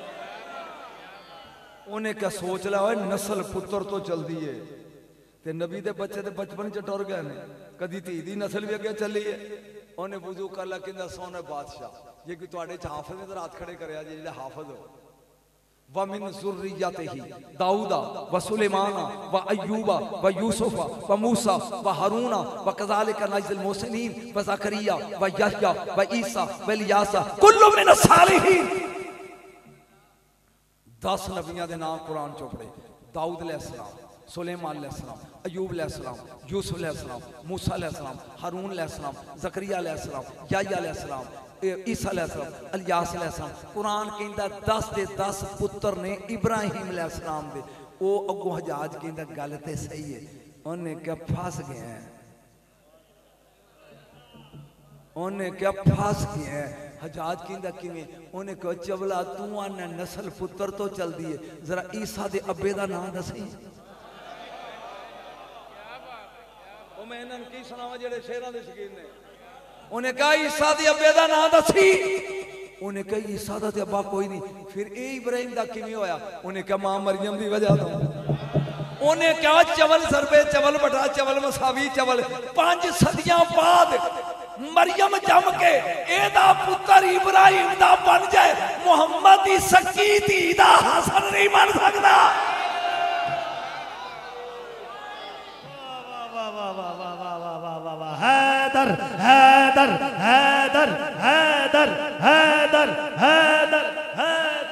उन्हें क्या सोच लिया नस्ल पुत्र तो चलती है ते नबी दे बच्चे ते बचपन च टुर गए ने कदी धी दी नस्ल भी अगे चली है। उन्हें वुजू कर लिया कहंदा सोने बादशाह जे कोई तुहाडे च हाफिज ने तो रात खड़े करया जे जिहड़ा हाफिज हो वमिन ज़ुर्रियतिही दाऊदा व सुलेमाना व अय्यूबा व यूसुफा व मूसा व हारूना व कज़ालिका नज़्ज़िल मुहसिनीन व ज़करिया व यहया व ईसा व इलियासा कुल्लु मिन सालिहीन। 10 नबियां दे नाम कुरान चो पढ़े दाऊद अलैहिस्सलाम सुलेमान अलैहिस्सलाम अयूब अलैहिस्सलाम यूसुफ अलैहिस्सलाम मूसा अलैहिस्सलाम हारून अलैहिस्सलाम ज़करिया अलैहिस्सलाम यहया अलैहिस्सलाम ईसा अलैहिस्सलाम इलियास अलैहिस्सलाम। कुरान कहंदा 10 दे 10 पुत्र ने इब्राहिम अलैहिस्सलाम दे। ओ अगों हजाज कहंदा गल ते सही है। उन्हें क्या फस गया उन्हें क्या फस गया। हजाज कहंदा किवें। उन्हें कहा चवला तू आना नस्ल पुत्र तो चलदी है जरा ईसा दे अब्बे दा नाम दसी। ओ मैं इन्हां नूं की सुणावां जेड़े शेरां दे शकीन ने। उन्हें कहा ईसा दे अब्बे दा नाम दसी। उन्हें कहा ईसा दा ते अब्बा कोई नहीं फिर ए इब्राहिम दा किवें होया। उन्हें कहा मां मरियम दी वजह तो। उन्हें कहा चवल सरबे चवल बटा चवल मसावी चवल 5 सदियां बाद मरियम जम के एदा पुत्र इब्राहिम दा बन जाए मुहम्मद दी सकी धी दा हसन नहीं बन सकता। हैदर हैदर हैदर हैदर हैदर हैदर हैदर।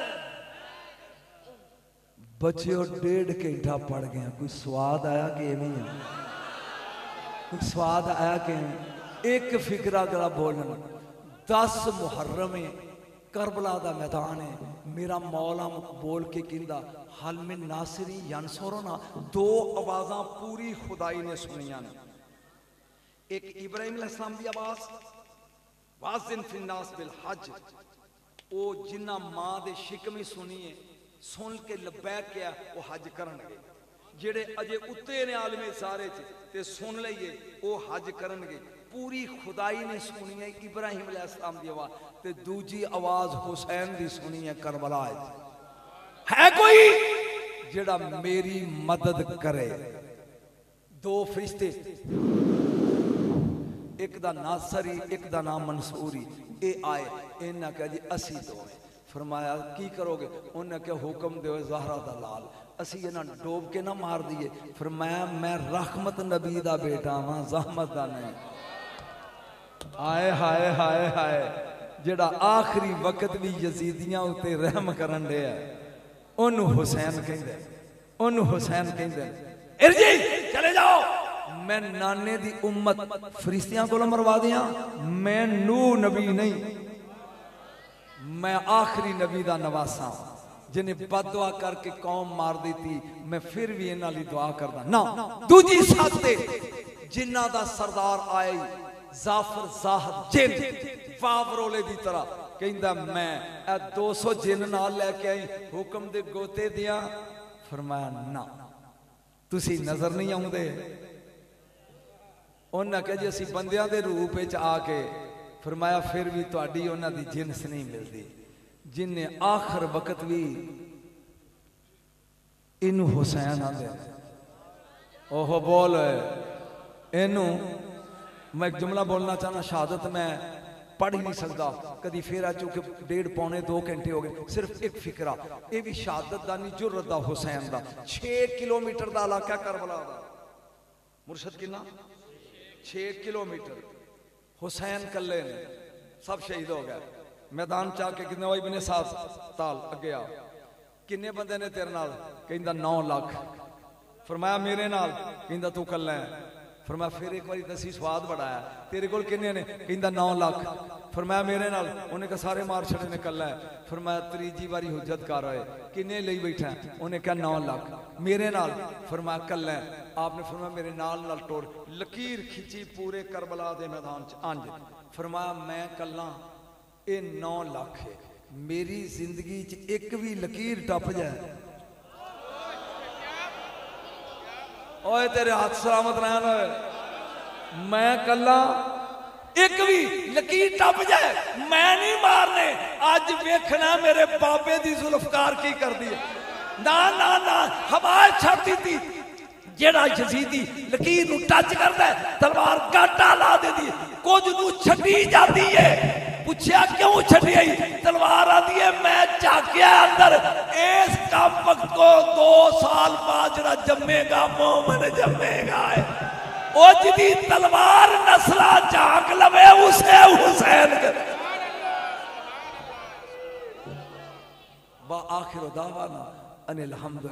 बच्चे 1.5 घंटा पढ़ गए कोई स्वाद आया कि नहीं है कोई स्वाद आया कि एक फिक्रा गला बोलन 10 मुहर्रम करबला दा मैदान है मेरा मौला बोल के कहंदा हल में नासिरी यंसुरना 2 आवाज़ां पूरी खुदाई ने सुनिया ने। एक इब्राहिम अलैहिस्सलाम की आवाज वाज़िन फिन्नास बिल हज ओ जिन्ना मां दे शिकमी सुनिए सुन के लब्बैक किया वो हज करनगे। जेड़े अजे उत्ते ने आलमे सारे च ते सुन लईए वो हज करनगे। पूरी खुदाई ने सुनी है इब्राहिम अलैहिस्सलाम की आवाज ते दूजी आवाज हुसैन की सुनी है करबला है कोई जेड़ा मेरी मदद करे। 2 फरिश्ते एक दा नासरी एक दा नाम मंसूरी, ये आए इन्हें कहा जी असी दो है। फरमाया की करोगे? उन्हें क्या हुक्म दो ज़हरा दा लाल असी इन्हें डोब के ना मार दिए। फरमाया मैं रहमत नबी दा बेटा हाँ, ज़हमत दा नहीं। आए हाय हाय हाय, जेड़ा आखिरी वक्त भी यजीदियां उत्ते रहम करन दे ओनू हुसैन कहंदे, ओनू हुसैन कहंदे। इरजी चले जाओ, मैं नाने दी उम्मत फरिश्तियां को मरवा दिया, मैं नू नबी नहीं, मैं आखिरी नबी दा नवासा जिन्हें बददुआ करके कौम मार दी थी। मैं फिर भी इन्हां लई दुआ करदा ना। दूजी साथे जिन्हां दा सरदार आए जाफर जाहद जिन वावरोले दी तरह कहंदा मैं 200 जिन नाल लेके आई, हुक्म दे गोते दिया। फरमाया ना तुसी नजर नहीं आउंदे। उन्हें कहा जी असी बंदियां दे रूप विच आके। फरमाया फिर भी तुहाडी उन्हां दी जिनस नहीं मिलती, जिन्हें आखिर वक्त भी इनू हुसैन आंदे। ओहो बोल इनू मैं एक जुमला बोलना चाहना, शहादत मैं पढ़ ही नहीं सकता कभी, फिर आ चुके 1.5 पौने 2 घंटे हो गए। सिर्फ एक फिक्रा, ये भी शहादत दा नहीं, जुर्रत दा हुसैन दा। 6 किलोमीटर का इलाका करबला दा, मुर्शद किन्ना 6 किलोमीटर। हुसैन कल्ले ने सब शहीद हो गए। मैदान चा के कितने वही बने 7 ताल अगे आ, किन्ने बंदे ने तेरे नाल? कहंदा 9 लाख। फरमाया मेरे नाल? कहंदा तू कल्ला है। फरमाया फिर एक बार दसी स्वाद बड़ा है, तेरे कोल किन्ने ने? कहंदा 9 लाख। फरमाया मेरे नाल? उन्हें कहा सारे मार छड़े ने कल्ला है। फरमाया तीजी बारी हुज्जत कर रहे किन्ने लई बैठा? उन्हें कहा 9 लाख। मेरे नाल? फरमाया कल्ला है। आपने फरमाया मेरे नाल नाल टोर, लकीर खिंची पूरे करबला दे मैदान च अंज। फरमाया मैं कल्ला, ये 9 लाख है, मेरी जिंदगी च एक भी लकीर टप जाए, ओए तेरे हाथ सलामत रहन, मैं कल्ला एक भी लकीर टप जाए मैं नहीं मारने। अज वेखना मेरे बाबे दी जुल्फकार की कर दी। ना ना ना हमारे छाती थी जेड़ा यजीदी लकीर नू टच करदा है तलवार गाटा ला देती, कुछ नू छड्डी जाती है। पूछया क्यों छड्डी आई? तलवार आती है मैं झाकिया अंदर, इस कम वक्त को 2 साल बाद जरा जम्मेगा मोमन जम्मेगा है। ओ जिदी तलवार नस्ला झाक लवे उसे हुसैन कर। बा आखिर दावाना अनिल हम्द।